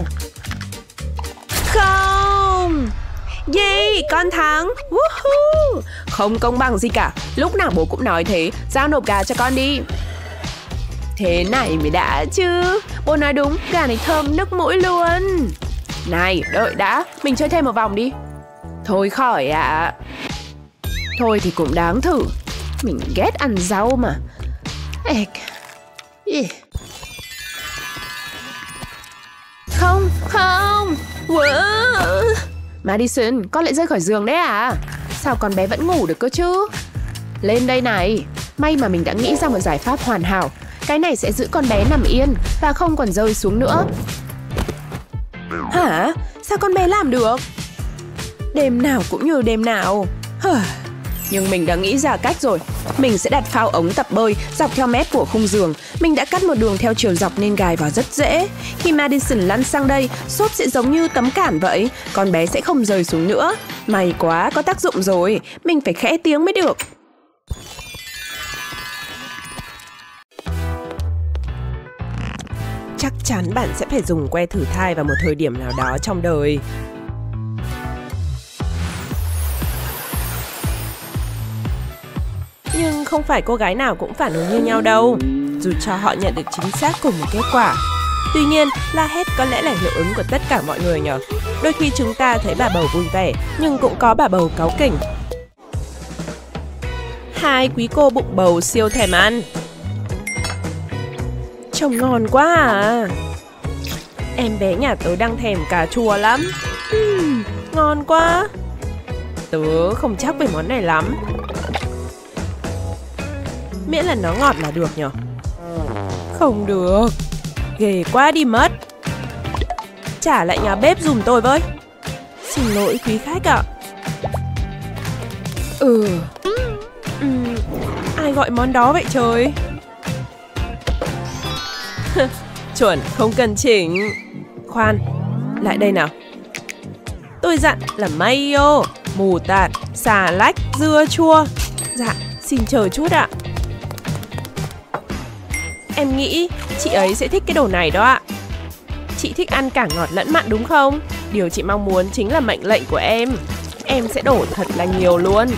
Không. Yeah, con thắng. Woohoo. Không công bằng gì cả. Lúc nào bố cũng nói thế. Giao nộp gà cho con đi. Thế này mới đã chứ. Bố nói đúng, gà này thơm nức mũi luôn. Này, đợi đã. Mình chơi thêm một vòng đi. Thôi khỏi ạ. Thôi thì cũng đáng thử. Mình ghét ăn rau mà. Không. Wow. Madison, con lại rơi khỏi giường đấy à? Sao con bé vẫn ngủ được cơ chứ? Lên đây này. May mà mình đã nghĩ ra một giải pháp hoàn hảo. Cái này sẽ giữ con bé nằm yên và không còn rơi xuống nữa. Hả? Sao con bé làm được? Đêm nào cũng như đêm nào. Nhưng mình đã nghĩ ra cách rồi. Mình sẽ đặt phao ống tập bơi dọc theo mép của khung giường. Mình đã cắt một đường theo chiều dọc nên gài vào rất dễ. Khi Madison lăn sang đây, xốp sẽ giống như tấm cản vậy. Con bé sẽ không rơi xuống nữa. May quá, có tác dụng rồi. Mình phải khẽ tiếng mới được. Chắc chắn bạn sẽ phải dùng que thử thai vào một thời điểm nào đó trong đời. Nhưng không phải cô gái nào cũng phản ứng như nhau đâu, dù cho họ nhận được chính xác cùng một kết quả. Tuy nhiên, la hét có lẽ là hiệu ứng của tất cả mọi người nhỉ? Đôi khi chúng ta thấy bà bầu vui vẻ, nhưng cũng có bà bầu cáu kỉnh. Hai quý cô bụng bầu siêu thèm ăn. Trông ngon quá à. Em bé nhà tớ đang thèm cà chua lắm. Ngon quá. Tớ không chắc về món này lắm. Miễn là nó ngọt là được nhở. Không được, ghê quá đi mất. Trả lại nhà bếp giùm tôi với. Xin lỗi quý khách ạ. Ai gọi món đó vậy trời? Chuẩn, không cần chỉnh. Khoan, lại đây nào. Tôi dặn là mayo, mù tạt, xà lách, dưa chua. Dạ, xin chờ chút ạ. Em nghĩ chị ấy sẽ thích cái đồ này đó ạ. Chị thích ăn cả ngọt lẫn mặn đúng không? Điều chị mong muốn chính là mệnh lệnh của em. Em sẽ đổ thật là nhiều luôn.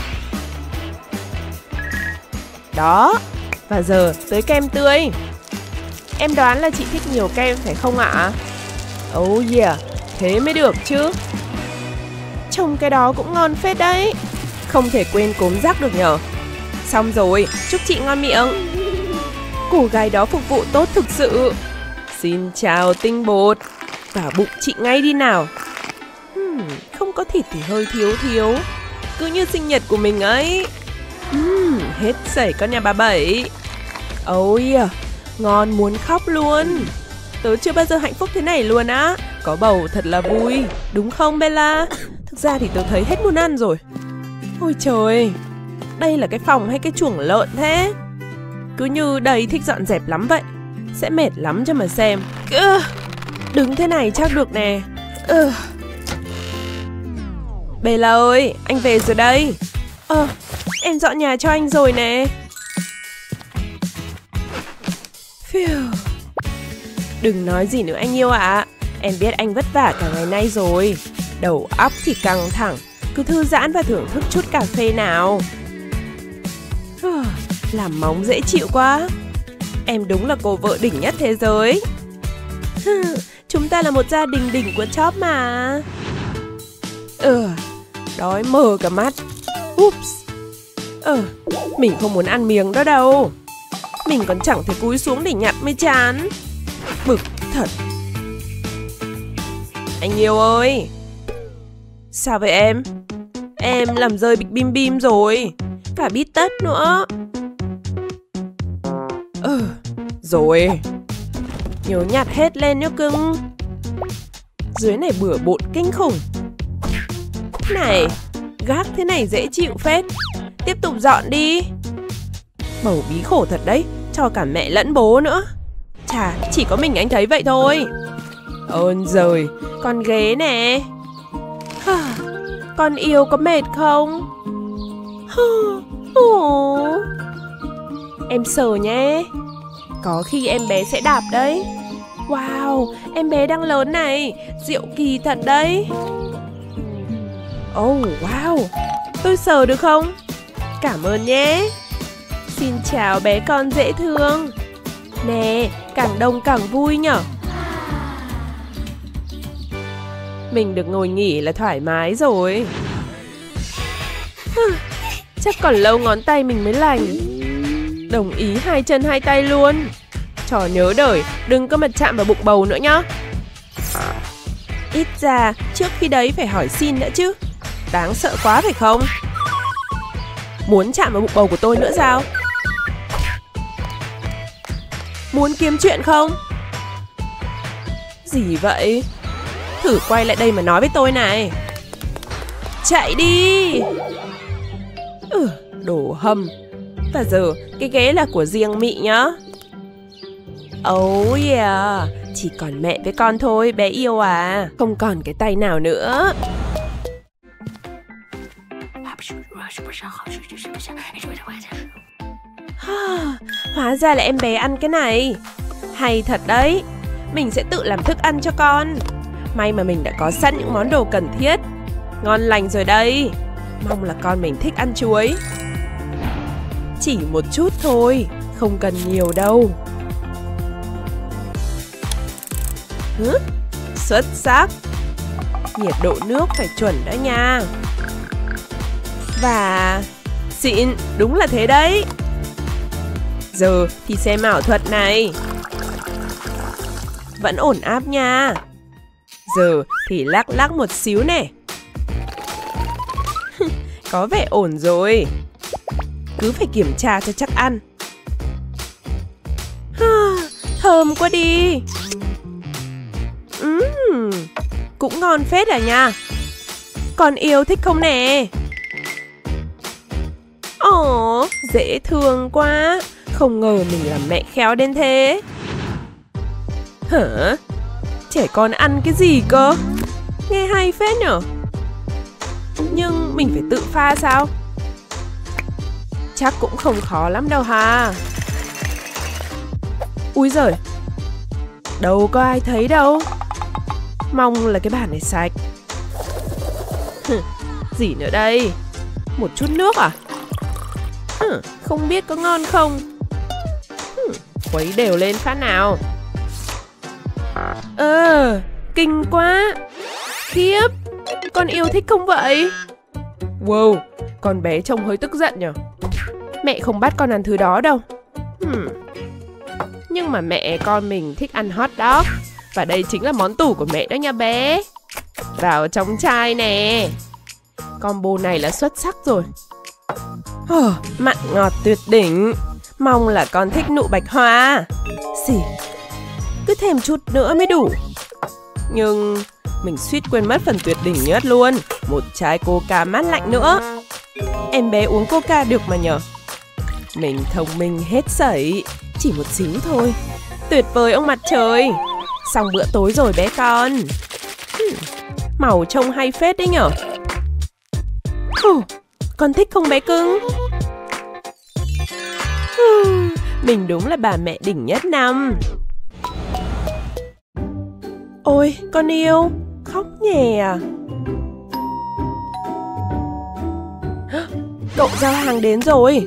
Đó, và giờ tới kem tươi. Em đoán là chị thích nhiều kem phải không ạ? Oh yeah, thế mới được chứ. Trông cái đó cũng ngon phết đấy. Không thể quên cốm rắc được nhở. Xong rồi, chúc chị ngon miệng. Cô gái đó phục vụ tốt thực sự. Xin chào tinh bột. Vào bụng chị ngay đi nào. Không có thịt thì hơi thiếu. Cứ như sinh nhật của mình ấy. Hết sảy con nhà bà Bảy. Oh yeah, ngon muốn khóc luôn. Tớ chưa bao giờ hạnh phúc thế này luôn á. Có bầu thật là vui, đúng không Bella? Thực ra thì tớ thấy hết muốn ăn rồi. Ôi trời, đây là cái phòng hay cái chuồng lợn thế? Cứ như đây thích dọn dẹp lắm vậy. Sẽ mệt lắm cho mà xem. Đứng thế này chắc được nè. Bella ơi, anh về rồi đây. Em dọn nhà cho anh rồi nè. Phew. Đừng nói gì nữa anh yêu ạ. Em biết anh vất vả cả ngày nay rồi. Đầu óc thì căng thẳng. Cứ thư giãn và thưởng thức chút cà phê nào. Làm móng dễ chịu quá. Em đúng là cô vợ đỉnh nhất thế giới. Chúng ta là một gia đình đỉnh của chóp mà. Đói mờ cả mắt. Oops. Mình không muốn ăn miếng đó đâu. Mình còn chẳng thể cúi xuống để nhặt mới chán. Bực thật. Anh yêu ơi. Sao vậy em? Em làm rơi bịch bim bim rồi. Cả bít tất nữa. Rồi. Nhớ nhặt hết lên nhá cưng. Dưới này bừa bộn kinh khủng. Này, gác thế này dễ chịu phết. Tiếp tục dọn đi. Bầu bí khổ thật đấy. Cho cả mẹ lẫn bố nữa. Chà, chỉ có mình anh thấy vậy thôi. Ơn giời, con ghế nè. Con yêu có mệt không? Em sờ nhé. Có khi em bé sẽ đạp đấy. Wow, em bé đang lớn này. Diệu kỳ thật đấy. Oh wow, tôi sờ được không? Cảm ơn nhé. Xin chào bé con dễ thương. Nè, càng đông càng vui nhở. Mình được ngồi nghỉ là thoải mái rồi. Chắc còn lâu ngón tay mình mới lành. Đồng ý 2 chân 2 tay luôn. Trò nhớ đời, đừng có mà chạm vào bụng bầu nữa nhá. Ít ra trước khi đấy phải hỏi xin đã chứ. Đáng sợ quá phải không? Muốn chạm vào bụng bầu của tôi nữa sao? Muốn kiếm chuyện không? Gì vậy? Thử quay lại đây mà nói với tôi này. Chạy đi. Đồ hâm. Và giờ cái ghế là của riêng Mị nhá. Oh yeah, chỉ còn mẹ với con thôi bé yêu à. Không còn cái tay nào nữa. Hóa ra là em bé ăn cái này. Hay thật đấy. Mình sẽ tự làm thức ăn cho con. May mà mình đã có sẵn những món đồ cần thiết. Ngon lành rồi đây. Mong là con mình thích ăn chuối. Chỉ một chút thôi, không cần nhiều đâu. Xuất sắc. Nhiệt độ nước phải chuẩn đó nha. Và xịn, đúng là thế đấy. Giờ thì xem ảo thuật này. Vẫn ổn áp nha. Giờ thì lắc lắc một xíu nè. Có vẻ ổn rồi. Cứ phải kiểm tra cho chắc ăn. thơm quá đi. Cũng ngon phết à nha. Con yêu thích không nè? Ồ, dễ thương quá. Không ngờ mình là mẹ khéo đến thế. Hả? Trẻ con ăn cái gì cơ? Nghe hay phết nhở? Nhưng mình phải tự pha sao? Chắc cũng không khó lắm đâu ha. Úi giời, đâu có ai thấy đâu. Mong là cái bàn này sạch. Gì nữa đây? Một chút nước à? Không biết có ngon không? Khuấy đều lên phát nào. Kinh quá. Khiếp, con yêu thích không vậy? Wow, con bé trông hơi tức giận nhở. Mẹ không bắt con ăn thứ đó đâu. Nhưng mà mẹ con mình thích ăn hot dog. Và đây chính là món tủ của mẹ đó nha bé. Vào trong chai nè. Combo này là xuất sắc rồi. Mặn ngọt tuyệt đỉnh. Mong là con thích nụ bạch hoa. Xì, cứ thêm chút nữa mới đủ. Nhưng mình suýt quên mất phần tuyệt đỉnh nhất luôn. Một chai coca mát lạnh nữa. Em bé uống coca được mà nhở. Mình thông minh hết sảy. Chỉ một xíu thôi. Tuyệt vời ông mặt trời. Xong bữa tối rồi bé con. Màu trông hay phết đấy nhở. Con thích không bé cưng? Mình đúng là bà mẹ đỉnh nhất năm. Ôi con yêu, khóc nhè à? Cậu giao hàng đến rồi.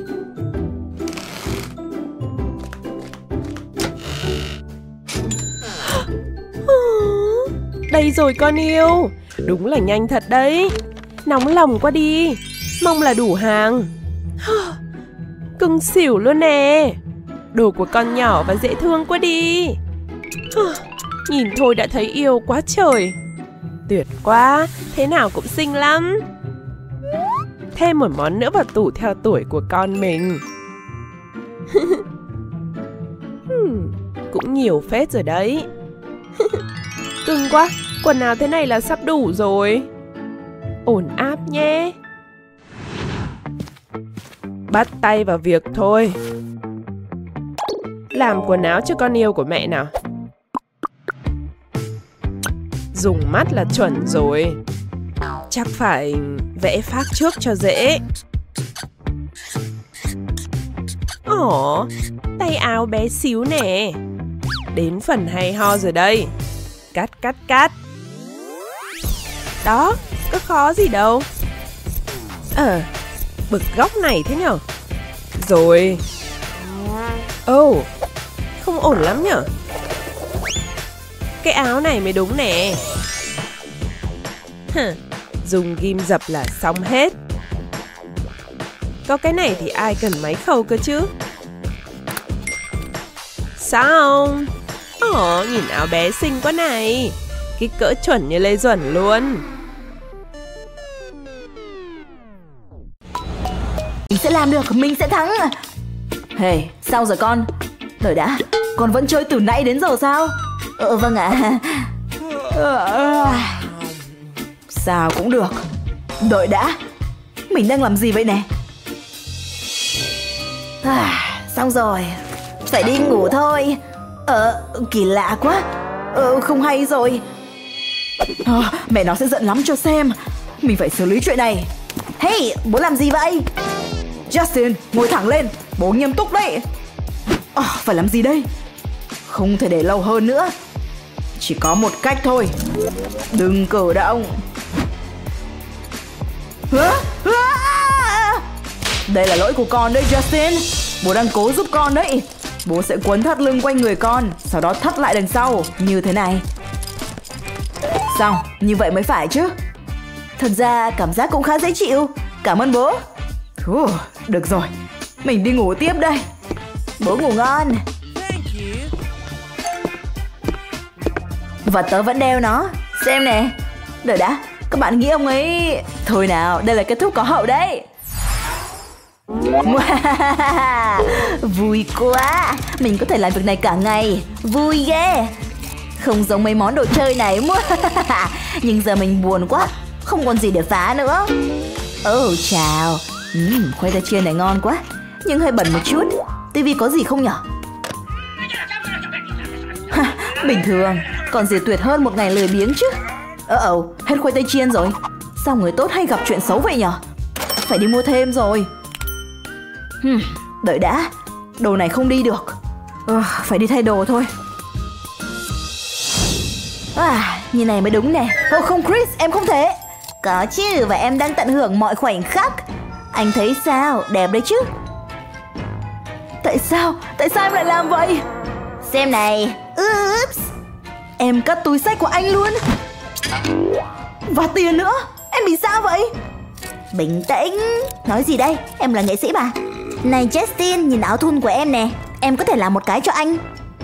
Đây rồi con yêu. Đúng là nhanh thật đấy. Nóng lòng quá đi. Mong là đủ hàng. Cưng xỉu luôn nè. Đồ của con nhỏ và dễ thương quá đi. Nhìn thôi đã thấy yêu quá trời. Tuyệt quá. Thế nào cũng xinh lắm. Thêm một món nữa vào tủ theo tuổi của con mình. Cũng nhiều phết rồi đấy. Cưng quá. Quần áo thế này là sắp đủ rồi. Ổn áp nhé. Bắt tay vào việc thôi. Làm quần áo cho con yêu của mẹ nào. Dùng mắt là chuẩn rồi. Chắc phải vẽ phác trước cho dễ. Tay áo bé xíu nè. Đến phần hay ho rồi đây. Cắt. Đó, có khó gì đâu. Bực góc này thế nhở. Rồi. Không ổn lắm nhở. Cái áo này mới đúng nè. Dùng ghim dập là xong hết. Có cái này thì ai cần máy khâu cơ chứ. Xong. Nhìn áo bé xinh quá này. Kích cỡ chuẩn như Lê Duẩn luôn. Mình sẽ làm được, mình sẽ thắng. Hey, sao rồi con? Đợi đã, con vẫn chơi từ nãy đến giờ sao? Vâng ạ. Sao cũng được. Đợi đã, mình đang làm gì vậy nè? Xong rồi, phải đi ngủ thôi. Kỳ lạ quá. Không hay rồi. Mẹ nó sẽ giận lắm cho xem. Mình phải xử lý chuyện này. Hey, bố làm gì vậy? Justin, ngồi thẳng lên. Bố nghiêm túc đấy. Phải làm gì đây? Không thể để lâu hơn nữa. Chỉ có một cách thôi. Đừng cử động. Đây là lỗi của con đấy Justin. Bố đang cố giúp con đấy. Bố sẽ quấn thắt lưng quanh người con, sau đó thắt lại đằng sau, như thế này. Xong, như vậy mới phải chứ. Thật ra cảm giác cũng khá dễ chịu. Cảm ơn bố. Được rồi, mình đi ngủ tiếp đây. Bố ngủ ngon. Và tớ vẫn đeo nó. Xem nè. Đợi đã, các bạn nghĩ ông ấy... Thôi nào, đây là kết thúc có hậu đấy. Vui quá. Mình có thể làm việc này cả ngày. Vui ghê. Không giống mấy món đồ chơi này. Nhưng giờ mình buồn quá, không còn gì để phá nữa. Chào. Khoai tây chiên này ngon quá, nhưng hơi bẩn một chút. Tivi có gì không nhở? Bình thường, còn gì tuyệt hơn một ngày lười biếng chứ. Hết khoai tây chiên rồi. Sao người tốt hay gặp chuyện xấu vậy nhở? Phải đi mua thêm rồi. Đợi đã, đồ này không đi được. Phải đi thay đồ thôi. Như này mới đúng nè. Không Chris, em không thể. Có chứ, và em đang tận hưởng mọi khoảnh khắc. Anh thấy sao? Đẹp đấy chứ. Tại sao em lại làm vậy? Xem này. Oops. Em cắt túi xách của anh luôn. Và tiền nữa. Em bị sao vậy? Bình tĩnh. Nói gì đây? Em là nghệ sĩ mà. Này Justin, nhìn áo thun của em nè. Em có thể làm một cái cho anh.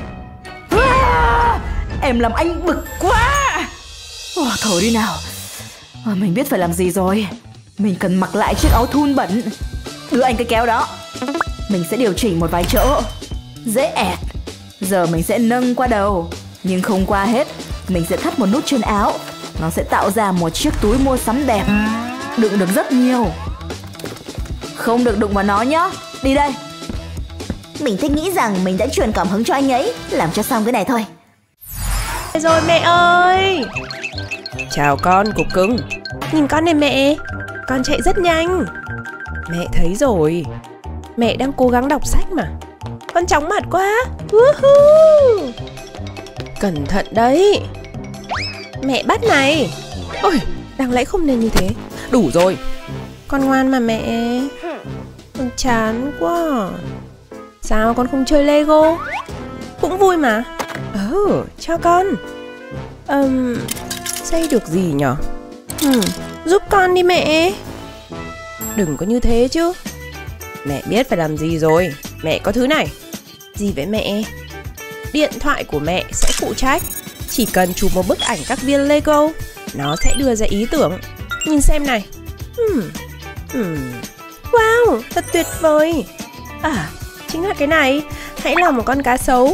Em làm anh bực quá. Thôi đi nào. Mình biết phải làm gì rồi. Mình cần mặc lại chiếc áo thun bẩn. Đưa anh cái kéo đó. Mình sẽ điều chỉnh một vài chỗ. Dễ ẹt. Giờ mình sẽ nâng qua đầu, nhưng không qua hết. Mình sẽ thắt một nút trên áo. Nó sẽ tạo ra một chiếc túi mua sắm đẹp, đựng được rất nhiều. Không được đụng vào nó nhá. Đi đây. Mình thích nghĩ rằng mình đã truyền cảm hứng cho anh ấy. Làm cho xong cái này thôi. Rồi mẹ ơi. Chào con, cục cưng. Nhìn con này mẹ. Con chạy rất nhanh. Mẹ thấy rồi. Mẹ đang cố gắng đọc sách mà. Con chóng mặt quá. Cẩn thận đấy. Mẹ bắt này. Ôi, đáng lẽ không nên như thế. Đủ rồi. Con ngoan mà mẹ. Con chán quá. Sao con không chơi Lego? Cũng vui mà. Cho con. Xây được gì nhở? Giúp con đi mẹ. Đừng có như thế chứ. Mẹ biết phải làm gì rồi. Mẹ có thứ này. Gì vậy mẹ? Điện thoại của mẹ sẽ phụ trách. Chỉ cần chụp một bức ảnh các viên Lego, nó sẽ đưa ra ý tưởng. Nhìn xem này. Wow, thật tuyệt vời. Chính là cái này. Hãy làm một con cá sấu.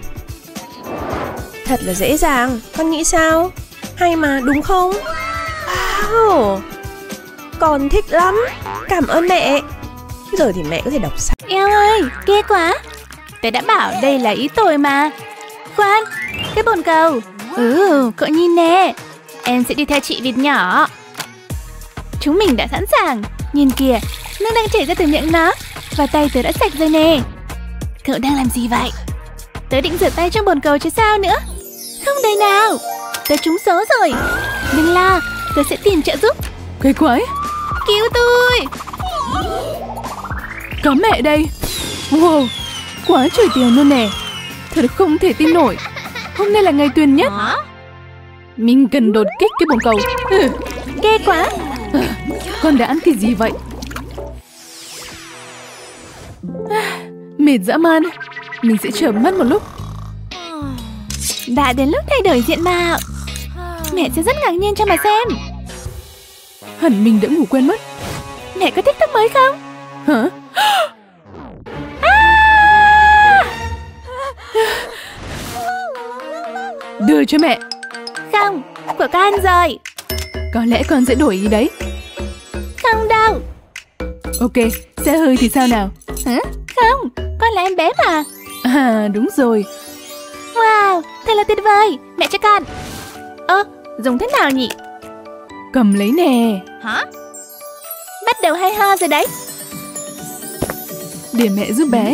Thật là dễ dàng. Con nghĩ sao? Hay mà, đúng không? Wow, con thích lắm. Cảm ơn mẹ. Giờ thì mẹ có thể đọc sách. Eo ơi, ghê quá. Tớ đã bảo đây là ý tôi mà. Khoan, cái bồn cầu. Cậu nhìn nè. Em sẽ đi theo chị vịt nhỏ. Chúng mình đã sẵn sàng. Nhìn kìa, nước đang chảy ra từ miệng nó. Và tay tớ đã sạch rồi nè. Cậu đang làm gì vậy? Tớ định rửa tay trong bồn cầu chứ sao nữa. Không đây nào. Tớ trúng số rồi. Đừng lo, tớ sẽ tìm trợ giúp. Cái quái. Cứu tôi. Có mẹ đây. Wow, quá trời tiền luôn nè. Thật không thể tin nổi. Hôm nay là ngày tuyệt nhất. Mình cần đột kích cái bồn cầu. Ghê quá. Con đã ăn cái gì vậy? Mệt dã man. Mình sẽ chợp mắt một lúc. Đã đến lúc thay đổi diện mạo. Mẹ sẽ rất ngạc nhiên cho mà xem. Hẳn mình đã ngủ quên mất. Mẹ có TikTok mới không? Hả? Đưa cho mẹ. Không, của con rồi. Có lẽ con sẽ đổi ý đấy. Không đâu. Ok, xe hơi thì sao nào? Hả? Không, con là em bé mà. Đúng rồi. Wow, thật là tuyệt vời. Mẹ cho con. Dùng thế nào nhỉ? Cầm lấy nè. Hả? Bắt đầu hay ho rồi đấy. Để mẹ giúp bé.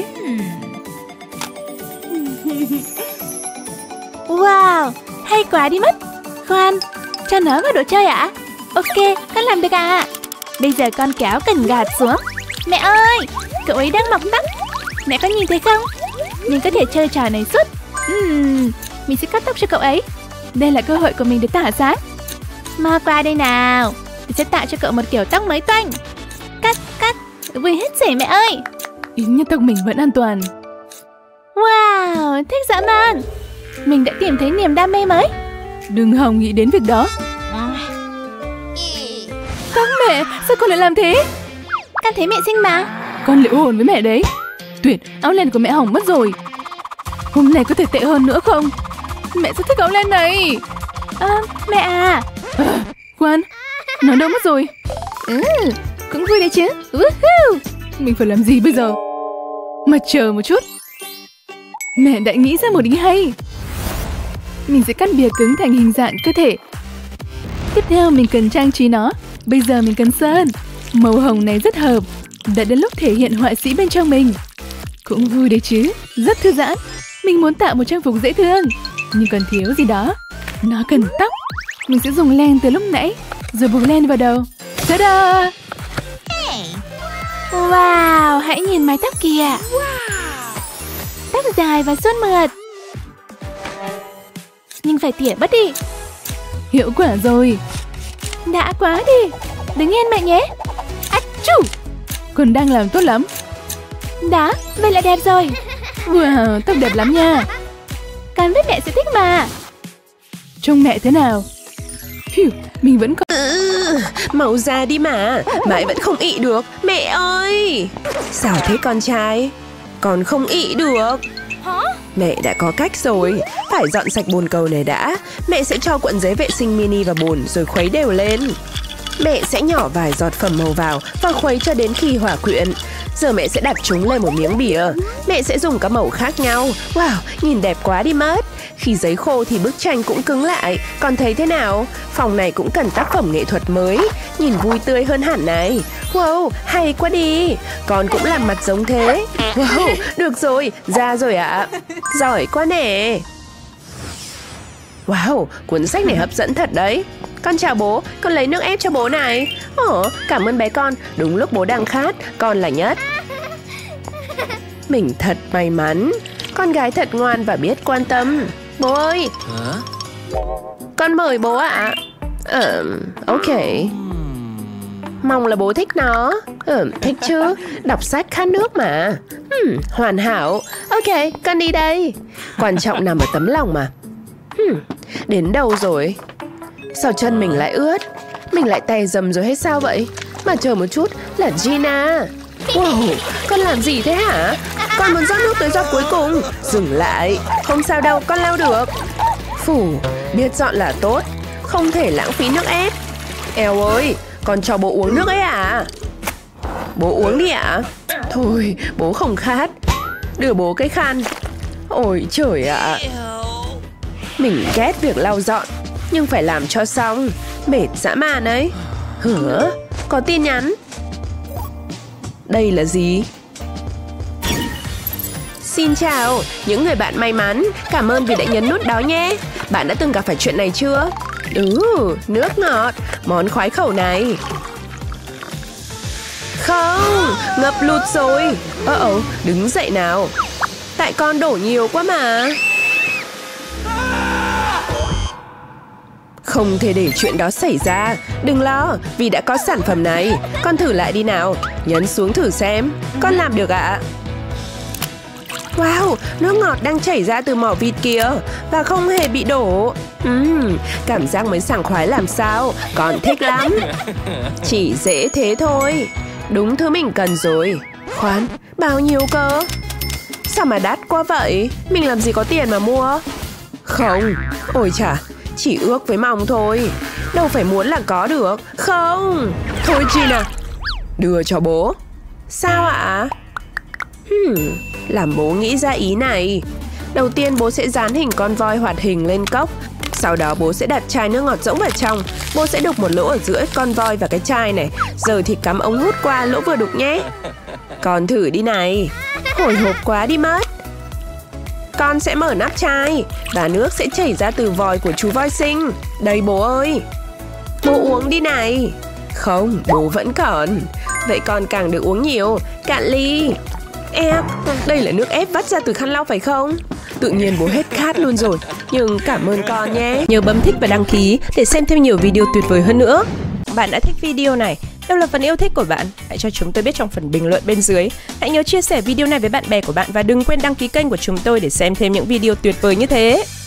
Wow, hay quá đi mất. Khoan, cho nó vào đồ chơi ạ? Ok, con làm được ạ. Bây giờ con kéo cần gạt xuống. Mẹ ơi, cậu ấy đang mọc tóc. Mẹ có nhìn thấy không? Mình có thể chơi trò này suốt. Mình sẽ cắt tóc cho cậu ấy. Đây là cơ hội của mình để tỏa sáng. Mau qua đây nào. Mình sẽ tạo cho cậu một kiểu tóc mới toanh. Cắt, vui hết sảy mẹ ơi. Ít nhất tóc mình vẫn an toàn. Wow, thích dã man. Mình đã tìm thấy niềm đam mê mới. Đừng hòng nghĩ đến việc đó. Tóc mẹ, sao con lại làm thế? Con thấy mẹ xinh mà. Con liệu hồn với mẹ đấy. Tuyệt, áo len của mẹ hỏng mất rồi. Hôm nay có thể tệ hơn nữa không? Mẹ rất thích áo len này. Mẹ à. Khoan, nó đâu mất rồi? Cũng vui đấy chứ. Mình phải làm gì bây giờ? Mà chờ một chút. Mẹ đã nghĩ ra một ý hay. Mình sẽ cắt bìa cứng thành hình dạng cơ thể. Tiếp theo mình cần trang trí nó. Bây giờ mình cần sơn. Màu hồng này rất hợp. Đã đến lúc thể hiện họa sĩ bên trong mình. Cũng vui đấy chứ. Rất thư giãn. Mình muốn tạo một trang phục dễ thương, nhưng còn thiếu gì đó. Nó cần tóc. Mình sẽ dùng len từ lúc nãy, rồi buộc len vào đầu. Ta-da! Wow, hãy nhìn mái tóc kìa. Tóc dài và suôn mượt. Nhưng phải tỉa bớt đi. Hiệu quả rồi. Đã quá đi. Đứng yên mẹ nhé. Achoo! Con đang làm tốt lắm. Đó, vậy là đẹp rồi. Wow, tóc đẹp lắm nha. Con biết mẹ sẽ thích mà. Trông mẹ thế nào? Phew, mình vẫn còn... Mau ra đi mà. Mãi vẫn không ị được. Mẹ ơi. Sao thế con trai? Con không ị được. Mẹ đã có cách rồi. Phải dọn sạch bồn cầu này đã. Mẹ sẽ cho cuộn giấy vệ sinh mini vào bồn rồi khuấy đều lên. Mẹ sẽ nhỏ vài giọt phẩm màu vào và khuấy cho đến khi hòa quyện. Giờ mẹ sẽ đặt chúng lên một miếng bìa. Mẹ sẽ dùng các màu khác nhau. Wow, nhìn đẹp quá đi mất. Khi giấy khô thì bức tranh cũng cứng lại. Con thấy thế nào? Phòng này cũng cần tác phẩm nghệ thuật mới. Nhìn vui tươi hơn hẳn này. Wow, hay quá đi. Con cũng làm mặt giống thế. Wow, được rồi, ra rồi ạ. Giỏi quá nè. Wow, cuốn sách này hấp dẫn thật đấy. Con chào bố, con lấy nước ép cho bố này. Cảm ơn bé con, đúng lúc bố đang khát, con là nhất. Mình thật may mắn. Con gái thật ngoan và biết quan tâm. Bố ơi. Con mời bố ạ. Ok. Mong là bố thích nó. Thích chứ, đọc sách khát nước mà. Hoàn hảo. Ok, con đi đây. Quan trọng nằm ở tấm lòng mà. Đến đâu rồi? Sao chân mình lại ướt? Mình lại tè dầm rồi hay sao vậy? Mà chờ một chút, là Gina. Wow, con làm gì thế hả? Con muốn rót nước tới giọt cuối cùng. Dừng lại, không sao đâu, con lau được. Phù, biết dọn là tốt. Không thể lãng phí nước ép. Eo ơi, con cho bố uống nước ấy à? Bố uống đi ạ. Thôi, bố không khát. Đưa bố cái khăn. Ôi trời ạ. Mình ghét việc lau dọn, nhưng phải làm cho xong. Mệt dã man ấy. Hả? Có tin nhắn. Đây là gì? Xin chào, những người bạn may mắn. Cảm ơn vì đã nhấn nút đó nhé. Bạn đã từng gặp phải chuyện này chưa? Nước ngọt. Món khoái khẩu này. Không, ngập lụt rồi. Đứng dậy nào. Tại con đổ nhiều quá mà. Không thể để chuyện đó xảy ra. Đừng lo, vì đã có sản phẩm này. Con thử lại đi nào. Nhấn xuống thử xem. Con làm được ạ. Wow, nước ngọt đang chảy ra từ mỏ vịt kìa. Và không hề bị đổ. Cảm giác mới sảng khoái làm sao. Con thích lắm. Chỉ dễ thế thôi. Đúng thứ mình cần rồi. Khoan, bao nhiêu cơ? Sao mà đắt quá vậy? Mình làm gì có tiền mà mua. Không, ôi chà, chỉ ước với mong thôi. Đâu phải muốn là có được. Không. Thôi Gina, đưa cho bố. Sao ạ? Làm bố nghĩ ra ý này. Đầu tiên bố sẽ dán hình con voi hoạt hình lên cốc. Sau đó bố sẽ đặt chai nước ngọt rỗng vào trong. Bố sẽ đục một lỗ ở giữa con voi và cái chai này. Giờ thì cắm ống hút qua lỗ vừa đục nhé. Con thử đi này. Hồi hộp quá đi mất. Con sẽ mở nắp chai và nước sẽ chảy ra từ vòi của chú voi xinh. Đây bố ơi. Bố uống đi này. Không, bố vẫn còn. Vậy con càng được uống nhiều. Cạn ly. Em, đây là nước ép vắt ra từ khăn lau phải không? Tự nhiên bố hết khát luôn rồi. Nhưng cảm ơn con nhé. Nhớ bấm thích và đăng ký để xem thêm nhiều video tuyệt vời hơn nữa. Bạn đã thích video này? Đâu là phần yêu thích của bạn? Hãy cho chúng tôi biết trong phần bình luận bên dưới. Hãy nhớ chia sẻ video này với bạn bè của bạn và đừng quên đăng ký kênh của chúng tôi để xem thêm những video tuyệt vời như thế.